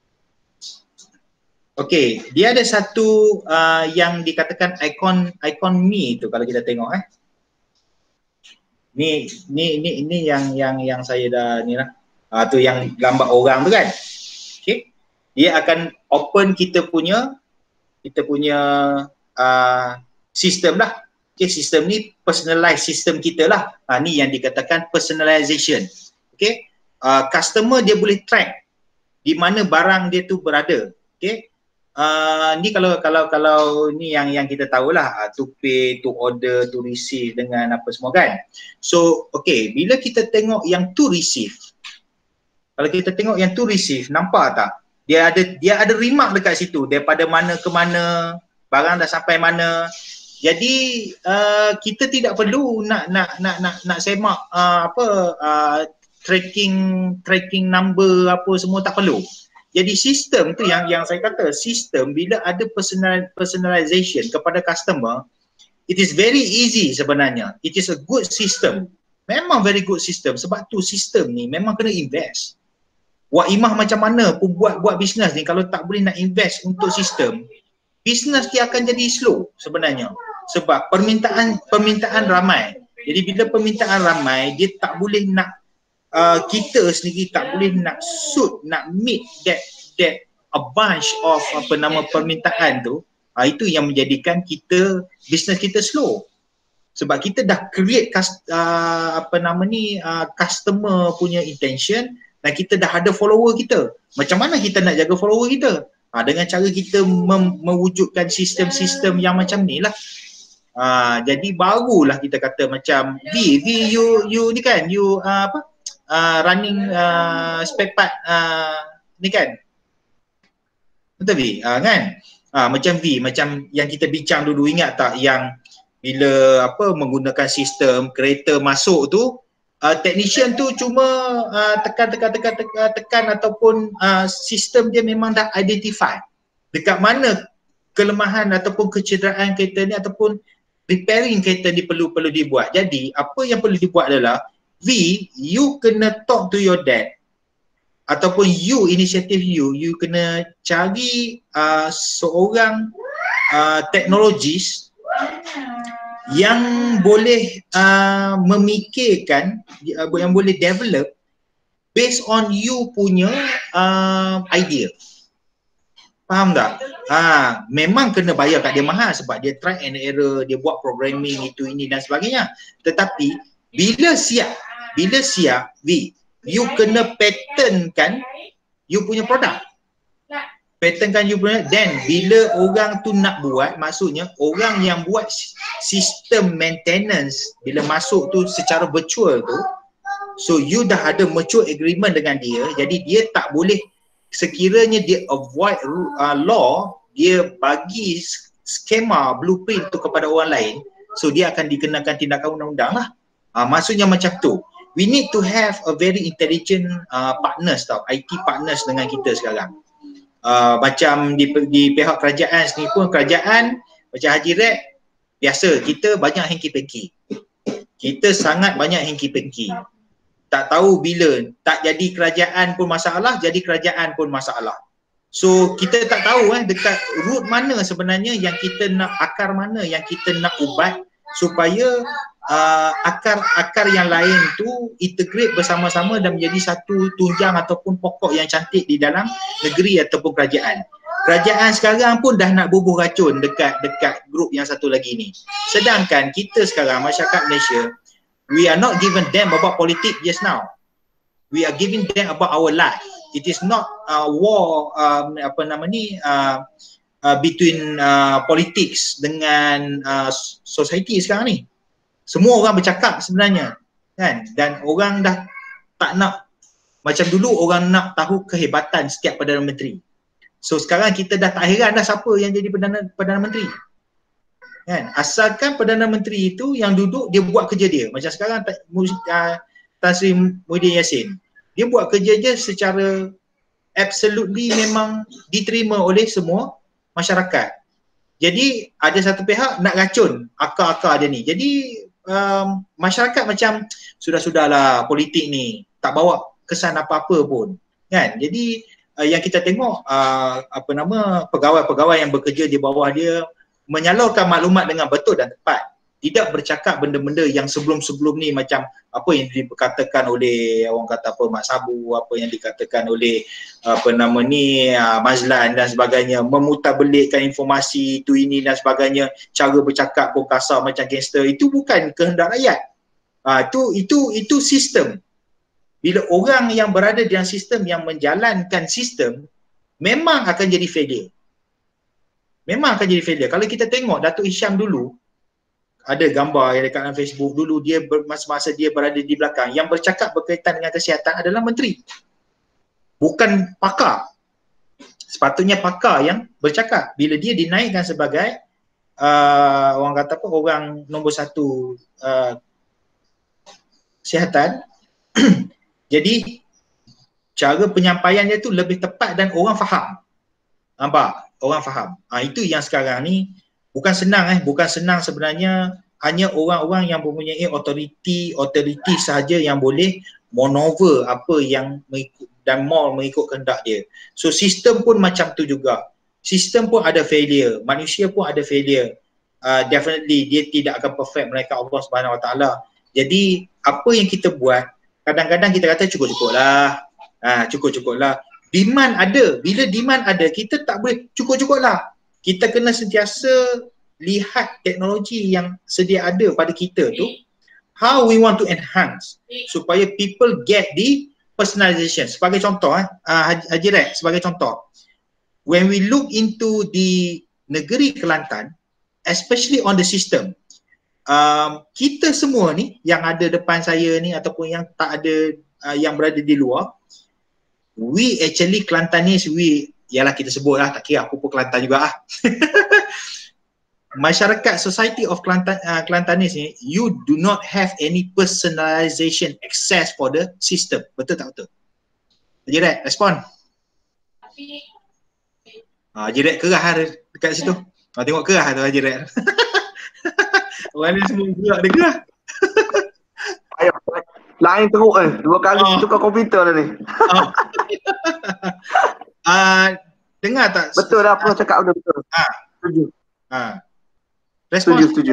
Okey, dia ada satu yang dikatakan icon me tu, kalau kita tengok Ni yang saya dah ni lah. Tu yang gambar orang tu kan. Okey. Dia akan open kita punya sistem lah. Okey, sistem ni personalized sistem kita lah. Ni yang dikatakan personalization. Okey. Customer dia boleh track di mana barang dia tu berada. Okey. Ni kalau ni yang kita tahulah, to pay, to order, to receive dengan apa semua kan. So okay, bila kita tengok yang to receive, kalau kita tengok yang to receive, nampak tak dia ada remark dekat situ, daripada mana ke mana, barang dah sampai mana. Jadi kita tidak perlu nak semak tracking number apa semua, tak perlu. Jadi sistem tu yang saya kata, sistem bila ada personalization kepada customer, it is very easy sebenarnya. It is a good system. Memang very good system. Sebab tu sistem ni memang kena invest. Wak Imah macam mana pun buat bisnes ni, kalau tak boleh nak invest untuk sistem, bisnes dia akan jadi slow sebenarnya. Sebab permintaan ramai. Jadi bila permintaan ramai, dia tak boleh nak kita sendiri tak boleh nak meet that a bunch of permintaan tu. Itu yang menjadikan bisnes kita slow. Sebab kita dah create customer punya intention, dan kita dah ada follower kita. Macam mana kita nak jaga follower kita? Dengan cara kita mewujudkan sistem-sistem yang macam ni lah. Jadi barulah kita kata macam V you ni kan, you running spare part ni kan, betul V? Kan? Macam V, macam yang kita bincang dulu, ingat tak yang bila menggunakan sistem kereta masuk tu, technician tu cuma tekan ataupun sistem dia memang dah identify dekat mana kelemahan ataupun kecederaan kereta ni ataupun repairing kereta ni perlu dibuat. Jadi apa yang perlu dibuat adalah V, you kena talk to your dad ataupun inisiatif you kena cari seorang teknologis yang boleh memikirkan, yang boleh develop based on you punya idea. Faham tak? Memang kena bayar kat dia mahal sebab dia try and error, dia buat programming itu ini dan sebagainya. Tetapi bila siap V, you kena patternkan you punya produk. Patternkan you punya, then bila orang tu nak buat, maksudnya orang yang buat sistem maintenance bila masuk tu secara virtual tu, so you dah ada mutual agreement dengan dia, jadi dia tak boleh, sekiranya dia avoid law, dia bagi skema blueprint tu kepada orang lain, so dia akan dikenakan tindakan undang-undang lah. Maksudnya macam tu. We need to have a very intelligent partners tau, IT partners dengan kita sekarang. Macam di pihak kerajaan sini pun, kerajaan macam Haji Rek, biasa kita banyak hanky-panky. Kita sangat banyak hanky-panky. Tak tahu bila, tak jadi kerajaan pun masalah, jadi kerajaan pun masalah. So kita tak tahu dekat root mana sebenarnya yang kita nak, akar mana yang kita nak ubat supaya akar yang lain tu integrate bersama-sama dan menjadi satu tunjang ataupun pokok yang cantik di dalam negeri ataupun kerajaan. kerajaan sekarang pun dah nak bubuh racun dekat grup yang satu lagi ni. Sedangkan kita sekarang, masyarakat Malaysia, we are not given them about politics just now. We are giving them about our life. It is not war between politics dengan society sekarang ni. Semua orang bercakap sebenarnya, kan? Dan orang dah tak nak macam dulu orang nak tahu kehebatan setiap Perdana Menteri. So sekarang kita dah tak heran dah siapa yang jadi Perdana Menteri. Kan? Asalkan Perdana Menteri itu yang duduk dia buat kerja dia. Macam sekarang Tan Sri Muhyiddin Yassin. Dia buat kerja je secara absolutely memang diterima oleh semua masyarakat. Jadi ada satu pihak nak racun akar-akar dia ni. Jadi masyarakat macam sudah-sudahlah politik ni tak bawa kesan apa-apa pun. Kan? Jadi yang kita tengok pegawai-pegawai yang bekerja di bawah dia menyalurkan maklumat dengan betul dan tepat. Tidak bercakap benda-benda yang sebelum-sebelum ni macam apa yang dikatakan oleh orang kata apa Mak Sabu, apa yang dikatakan oleh Mazlan dan sebagainya, memutarbelikkan informasi itu ini dan sebagainya, cara bercakap pun kasar macam gangster. Itu bukan kehendak rakyat. Itu sistem. Bila orang yang berada dalam sistem yang menjalankan sistem memang akan jadi failure. Memang akan jadi failure. Kalau kita tengok Datuk Hisham dulu, ada gambar yang dekat dalam Facebook dulu, dia masa-masa dia berada di belakang, yang bercakap berkaitan dengan kesihatan adalah menteri, bukan pakar. Sepatutnya pakar yang bercakap. Bila dia dinaikkan sebagai orang kata apa, orang nombor satu kesihatan jadi cara penyampaiannya tu lebih tepat dan orang faham. Nampak? Orang faham. Itu yang sekarang ni bukan senang bukan senang sebenarnya. Hanya orang-orang yang mempunyai authority sahaja yang boleh manoeuvre apa yang mengikut dan more mengikut kehendak dia. So sistem pun macam tu juga. Sistem pun ada failure, manusia pun ada failure. Definitely dia tidak akan perfect melainkan Allah Subhanahu Wa Taala. Jadi apa yang kita buat, kadang-kadang kita kata cukup-cukuplah. Cukup-cukuplah. Demand ada. Bila demand ada, kita tak boleh cukup-cukuplah. Kita kena sentiasa lihat teknologi yang sedia ada pada kita tu, how we want to enhance supaya people get the personalization. Sebagai contoh, Haji Red, sebagai contoh, when we look into the negeri Kelantan, especially on the system, kita semua ni yang ada depan saya ni ataupun yang tak ada, yang berada di luar, we actually Kelantanis, yalah kita sebut lah, tak kira aku pun Kelantan juga lah. Masyarakat Society of Kelantanis ni, you do not have any personalization access for the system. Betul tak betul? Haji Red, respon. Haji Red kerah dekat situ. Tengok kerah tu Haji Red. Orang ni semua gerak dia kerah. Ayo, lain teruk dua kali tukar komputer dah ni. Dengar tak? Betul dah apa cakap udah betul. Setuju. Respon setuju.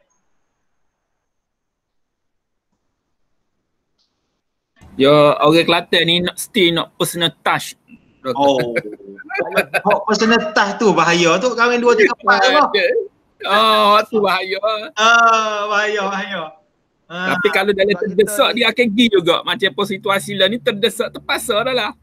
Yo, orang Kelantan ni nak personal touch. Personal touch tu bahaya tu, kahwin 2 3 4 tu bahaya. Bahaya. Tapi kalau dalam terdesak dia akan pergi juga. Macam situasi lah ni terdesak terpaksa dah lah.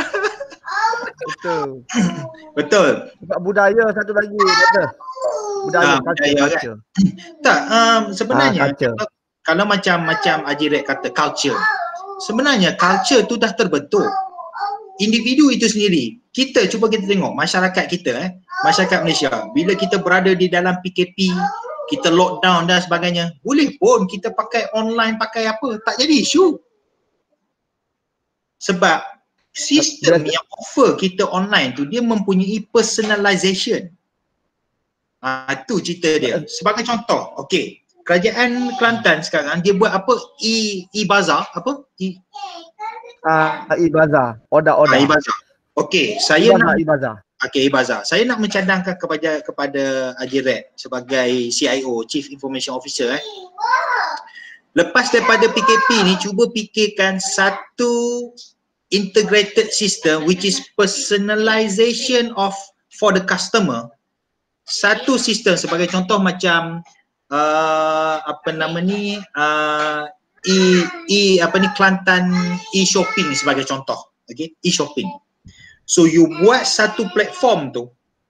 Betul. Sebab budaya satu lagi kata. Budaya culture. Tak, sebenarnya kalau macam Haji Red kata culture. Sebenarnya culture tu dah terbentuk. Individu itu sendiri. Kita cuba kita tengok masyarakat kita masyarakat Malaysia, bila kita berada di dalam PKP, kita lockdown dan sebagainya, boleh pun kita pakai online, pakai apa, tak jadi isu. Sebab sistem yang offer kita online tu dia mempunyai personalization. Tu cerita dia. Sebagai contoh, okey, kerajaan Kelantan sekarang dia buat apa? E-Bazaar, apa? E-Bazaar, order. E-Bazaar. Okey, saya nak E-Bazaar. Okey, E-Bazaar. Saya nak mencadangkan kepada Haji Red sebagai CIO, Chief Information Officer. Lepas daripada PKP ni, cuba fikirkan satu integrated system which is personalization of for the customer, satu sistem sebagai contoh macam Kelantan e-shopping sebagai contoh. Okay, e-shopping. So you buat satu platform tu,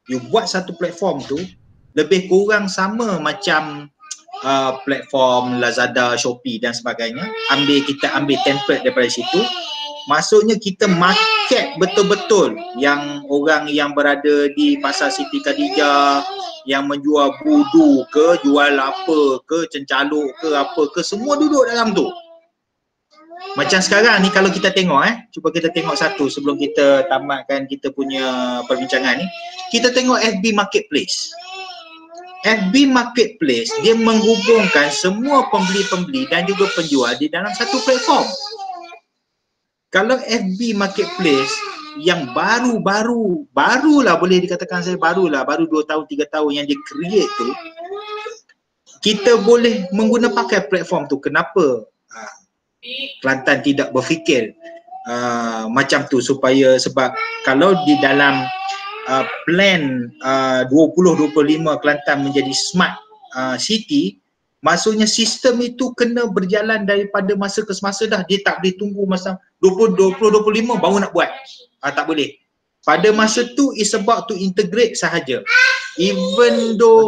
lebih kurang sama macam platform Lazada, Shopee dan sebagainya. Kita ambil template daripada situ. Maksudnya kita market betul-betul yang orang yang berada di Pasar Siti Khadijah, yang menjual budu ke, jual apa ke, cencaluk ke, apa ke, semua duduk dalam tu. Macam sekarang ni kalau kita tengok cuba kita tengok satu sebelum kita tamatkan kita punya perbincangan ni. Kita tengok FB Marketplace. FB Marketplace dia menghubungkan semua pembeli-pembeli dan juga penjual di dalam satu platform. Kalau FB Marketplace yang barulah boleh dikatakan saya baru 2 tahun 3 tahun yang dia create tu, kita boleh mengguna pakai platform tu. Kenapa Kelantan tidak berfikir macam tu sebab kalau di dalam plan 2025 Kelantan menjadi smart city, maksudnya sistem itu kena berjalan daripada masa ke semasa dah. Dia tak boleh tunggu masa 2025 baru nak buat. Tak boleh. Pada masa tu is about to integrate sahaja. Even though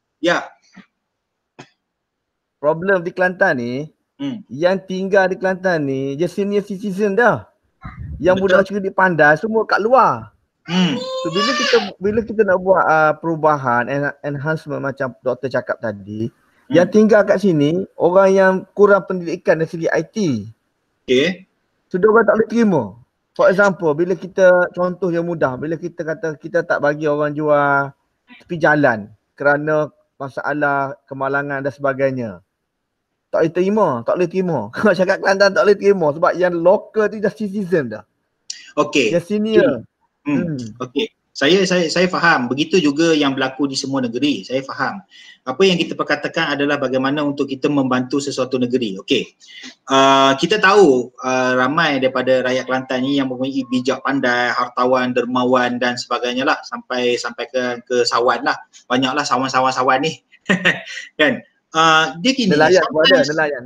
problem di Kelantan ni, yang tinggal di Kelantan ni je senior citizen dah. Yang budak cerdik pandai semua kat luar. So bila kita nak buat perubahan, enhancement macam doktor cakap tadi, yang tinggal kat sini orang yang kurang pendidikan dari segi IT. Okay. So diorang tak boleh terima. For example, bila kita, contoh yang mudah, bila kita kata kita tak bagi orang jual tepi jalan kerana masalah kemalangan dan sebagainya. Tak boleh terima. Kalau cakap Kelantan tak boleh terima sebab yang local tu dah citizen dah. Okay. Yang senior. Okay. Saya faham. Begitu juga yang berlaku di semua negeri. Saya faham. Apa yang kita perkatakan adalah bagaimana untuk kita membantu sesuatu negeri. Okey. Kita tahu ramai daripada rakyat Kelantan ni yang mempunyai bijak pandai, hartawan, dermawan dan sebagainya lah, sampai ke sawan lah. Banyaklah sawan-sawan ni. Kan? Dia gini. Nelayan pun ada.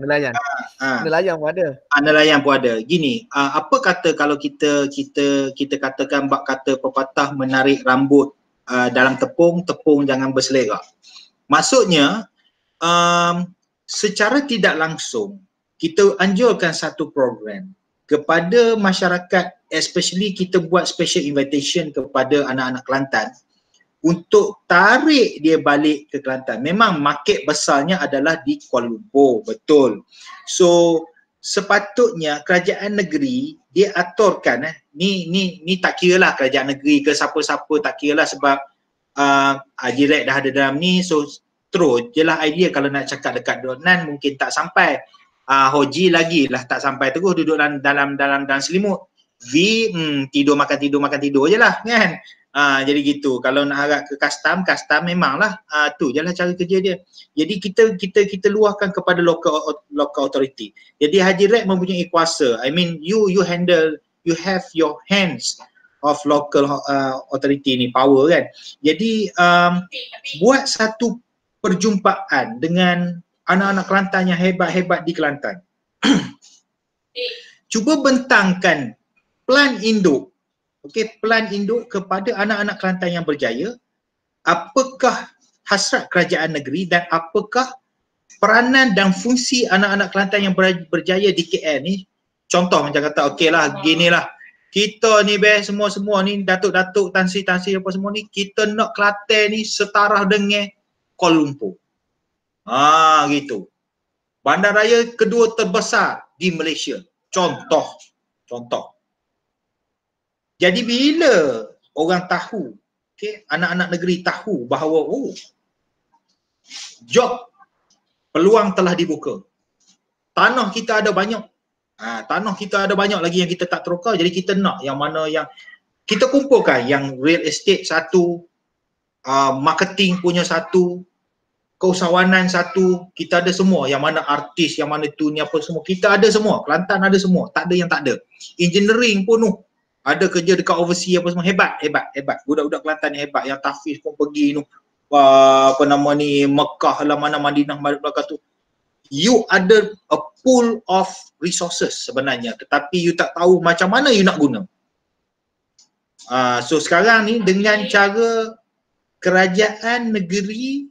Nelayan pun ada. Gini, apa kata kalau kita katakan bak kata pepatah menarik rambut dalam tepung jangan berselerak. Maksudnya secara tidak langsung kita anjurkan satu program kepada masyarakat, especially kita buat special invitation kepada anak-anak Kelantan untuk tarik dia balik ke Kelantan. Memang market besarnya adalah di Kuala Lumpur, betul. So sepatutnya kerajaan negeri dia aturkan ni tak kira lah kerajaan negeri ke siapa-siapa, tak kira lah sebab Haji Rek dah ada dalam ni, so terus je lah idea. Kalau nak cakap dekat Donan mungkin tak sampai, Hoji lagi lah tak sampai, terus duduk dalam selimut tidur makan tidur je lah kan. Jadi gitu. Kalau nak harap ke custom memanglah tu je lah cara kerja dia. Jadi kita luahkan kepada local authority. Jadi Haji Rek mempunyai kuasa. I mean you have your hands of local authority ni, power kan. Jadi buat satu perjumpaan dengan anak-anak Kelantan yang hebat-hebat di Kelantan. Cuba bentangkan plan induk. Okey, plan induk kepada anak-anak Kelantan yang berjaya. Apakah hasrat kerajaan negeri dan apakah peranan dan fungsi anak-anak Kelantan yang berjaya di KL ni. Contoh macam kata okeylah ginilah. Kita ni semua ni datuk-datuk, tansi-tansi apa semua ni, kita nak Kelantan ni setara dengan Kuala Lumpur. Gitu. Bandaraya kedua terbesar di Malaysia. Contoh. Jadi bila orang tahu, anak-anak negeri tahu bahawa job peluang telah dibuka. Tanah kita ada banyak. Tanah kita ada banyak lagi yang kita tak terukar. Jadi kita nak yang mana yang kita kumpulkan, yang real estate satu, marketing punya satu, keusahawanan satu, kita ada semua. Yang mana artis, yang mana tu ni apa semua, kita ada semua. Kelantan ada semua, tak ada yang tak ada. Engineering pun ada kerja dekat overseas apa semua, hebat. Budak-budak Kelantan ni hebat, yang tahfiz pun pergi tu apa nama ni, Mekah lah, mana Madinah, belakang tu. You ada a pool of resources sebenarnya, tetapi you tak tahu macam mana you nak guna. So sekarang ni dengan cara kerajaan negeri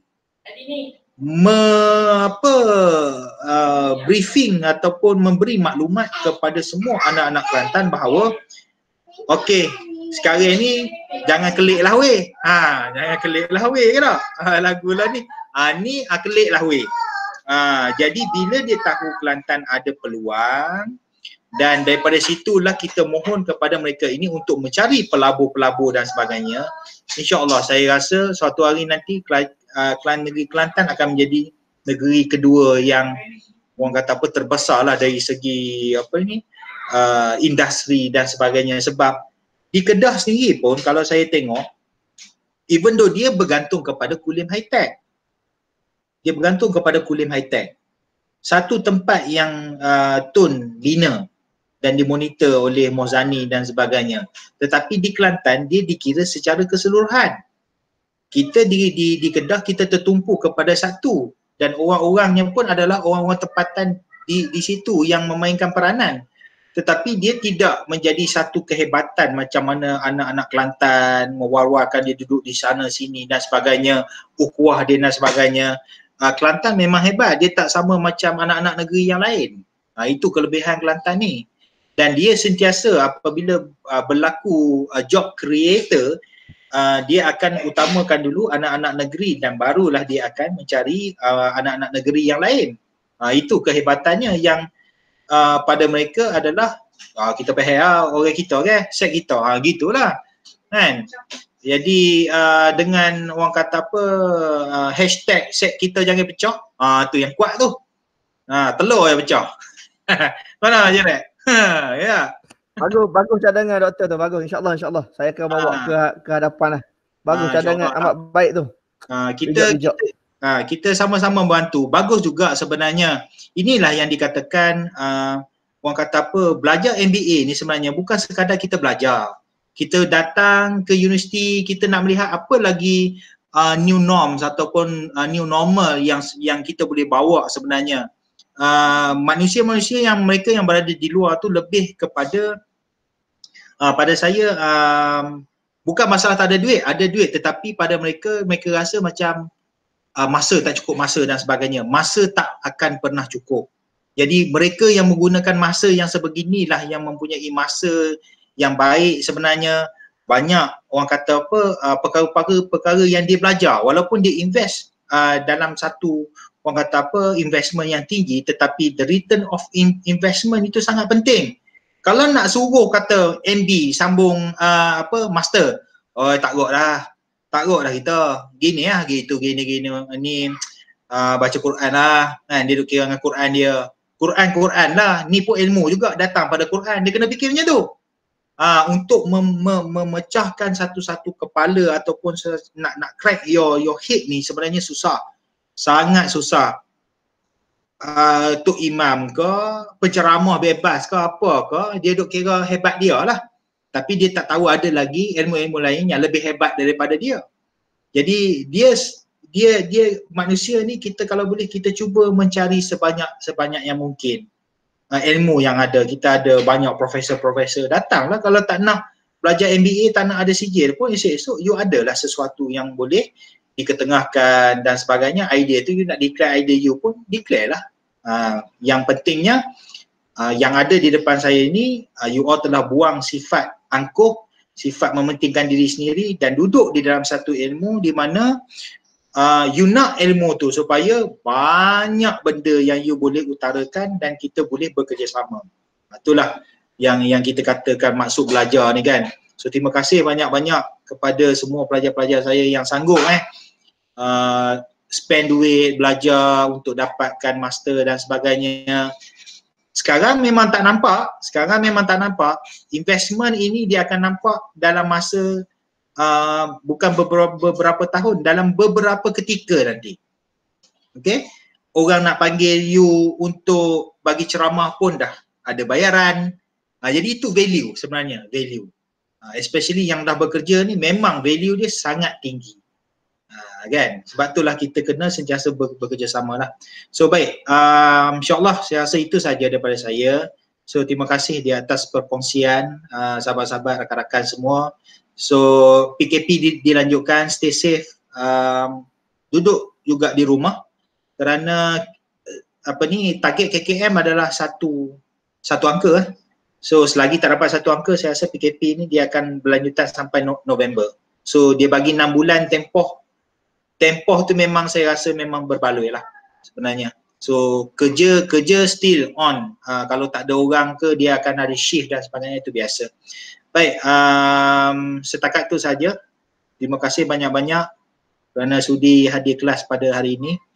briefing ataupun memberi maklumat kepada semua anak-anak Kelantan bahawa okey, sekarang ni jangan kelik lah weh. Jangan kelik lah weh ke tak? Lagu lah ni. Ni kelik lah weh. Jadi bila dia tahu Kelantan ada peluang, dan daripada situlah kita mohon kepada mereka ini untuk mencari pelabur-pelabur dan sebagainya. InsyaAllah saya rasa suatu hari nanti negeri Kelantan akan menjadi negeri kedua yang orang kata apa terbesar lah dari segi industri dan sebagainya. Sebab di Kedah sendiri pun kalau saya tengok, even though dia bergantung kepada kulim high-tech, satu tempat yang Tun bina dan dimonitor oleh Mozani dan sebagainya. Tetapi di Kelantan dia dikira secara keseluruhan. Kita di Kedah kita tertumpu kepada satu, dan orang-orangnya pun adalah orang-orang tempatan di situ yang memainkan peranan. Tetapi dia tidak menjadi satu kehebatan macam mana anak-anak Kelantan mewar-warkan dia duduk di sana sini dan sebagainya, ukhuwah dia dan sebagainya. Kelantan memang hebat, dia tak sama macam anak-anak negeri yang lain. Itu kelebihan Kelantan ni. Dan dia sentiasa apabila berlaku job creator, dia akan utamakan dulu anak-anak negeri dan barulah dia akan mencari anak-anak negeri yang lain. Itu kehebatannya yang pada mereka adalah kita faham orang kita set kita, gitulah kan. Jadi dengan orang kata apa hashtag set kita jangan pecah, tu yang kuat tu. Telur yang pecah. Mana je Rek? Ya. Bagus cadangan doktor tu, bagus. InsyaAllah saya akan bawa ke hadapan lah. Bagus cadangan, amat baik tu. Kita sama-sama membantu. Bagus juga sebenarnya. Inilah yang dikatakan orang kata apa, belajar MBA ni sebenarnya bukan sekadar kita belajar. Kita datang ke universiti, kita nak melihat apa lagi new norms ataupun new normal yang kita boleh bawa sebenarnya. Manusia-manusia yang mereka yang berada di luar tu lebih kepada pada saya bukan masalah tak ada duit, tetapi pada mereka rasa macam masa tak cukup masa dan sebagainya. Masa tak akan pernah cukup. Jadi mereka yang menggunakan masa yang sebeginilah yang mempunyai masa yang baik sebenarnya. Banyak orang kata apa perkara-perkara yang dia belajar walaupun dia invest dalam satu orang kata apa investment yang tinggi, tetapi the return of investment itu sangat penting. Kalau nak suruh kata MB sambung master, tak kot lah kita gini ni baca Quran lah kan, dia duk kira dengan Quran dia, Quran lah, ni pun ilmu juga datang pada Quran, dia kena fikir macam tu. Untuk memecahkan satu-satu kepala ataupun nak crack your head ni sebenarnya susah. Sangat susah. Tok imam ke, penceramah bebas ke apa ke, dia duk kira hebat dia lah. Tapi dia tak tahu ada lagi ilmu-ilmu lain yang lebih hebat daripada dia. Jadi dia manusia ni, kita kalau boleh kita cuba mencari sebanyak yang mungkin ilmu yang ada. Kita ada banyak profesor-profesor, datanglah. Kalau tak nak belajar MBA, tak nak ada sijil pun, esok-esok you adalah sesuatu yang boleh diketengahkan dan sebagainya. Idea tu you nak declare idea you pun declare lah. Yang pentingnya yang ada di depan saya ini, you all telah buang sifat angkuh, sifat mementingkan diri sendiri dan duduk di dalam satu ilmu di mana you nak ilmu tu supaya banyak benda yang you boleh utarakan dan kita boleh bekerjasama. Itulah yang kita katakan maksud belajar ni kan. So terima kasih banyak-banyak kepada semua pelajar-pelajar saya yang sanggup spend duit belajar untuk dapatkan master dan sebagainya. Sekarang memang tak nampak, investment ini dia akan nampak dalam masa bukan beberapa tahun, dalam beberapa ketika nanti. Okay, orang nak panggil you untuk bagi ceramah pun dah ada bayaran. Jadi itu value sebenarnya, value. Especially yang dah bekerja ni memang value dia sangat tinggi. Kan? Sebab itulah kita kena sentiasa bekerjasama lah. So baik, insyaAllah saya rasa itu saja daripada saya. So terima kasih di atas perkongsian sahabat-sahabat, rakan-rakan semua. So PKP dilanjutkan, stay safe, duduk juga di rumah kerana target KKM adalah satu angka. So selagi tak dapat satu angka, saya rasa PKP ni dia akan berlanjutan sampai November. So dia bagi 6 bulan tempoh tu memang saya rasa memang berbaloi lah sebenarnya. So kerja still on. Kalau tak ada orang ke dia akan ada shift dan sebagainya, itu biasa. Baik, setakat tu saja. Terima kasih banyak-banyak kerana sudi hadir kelas pada hari ini.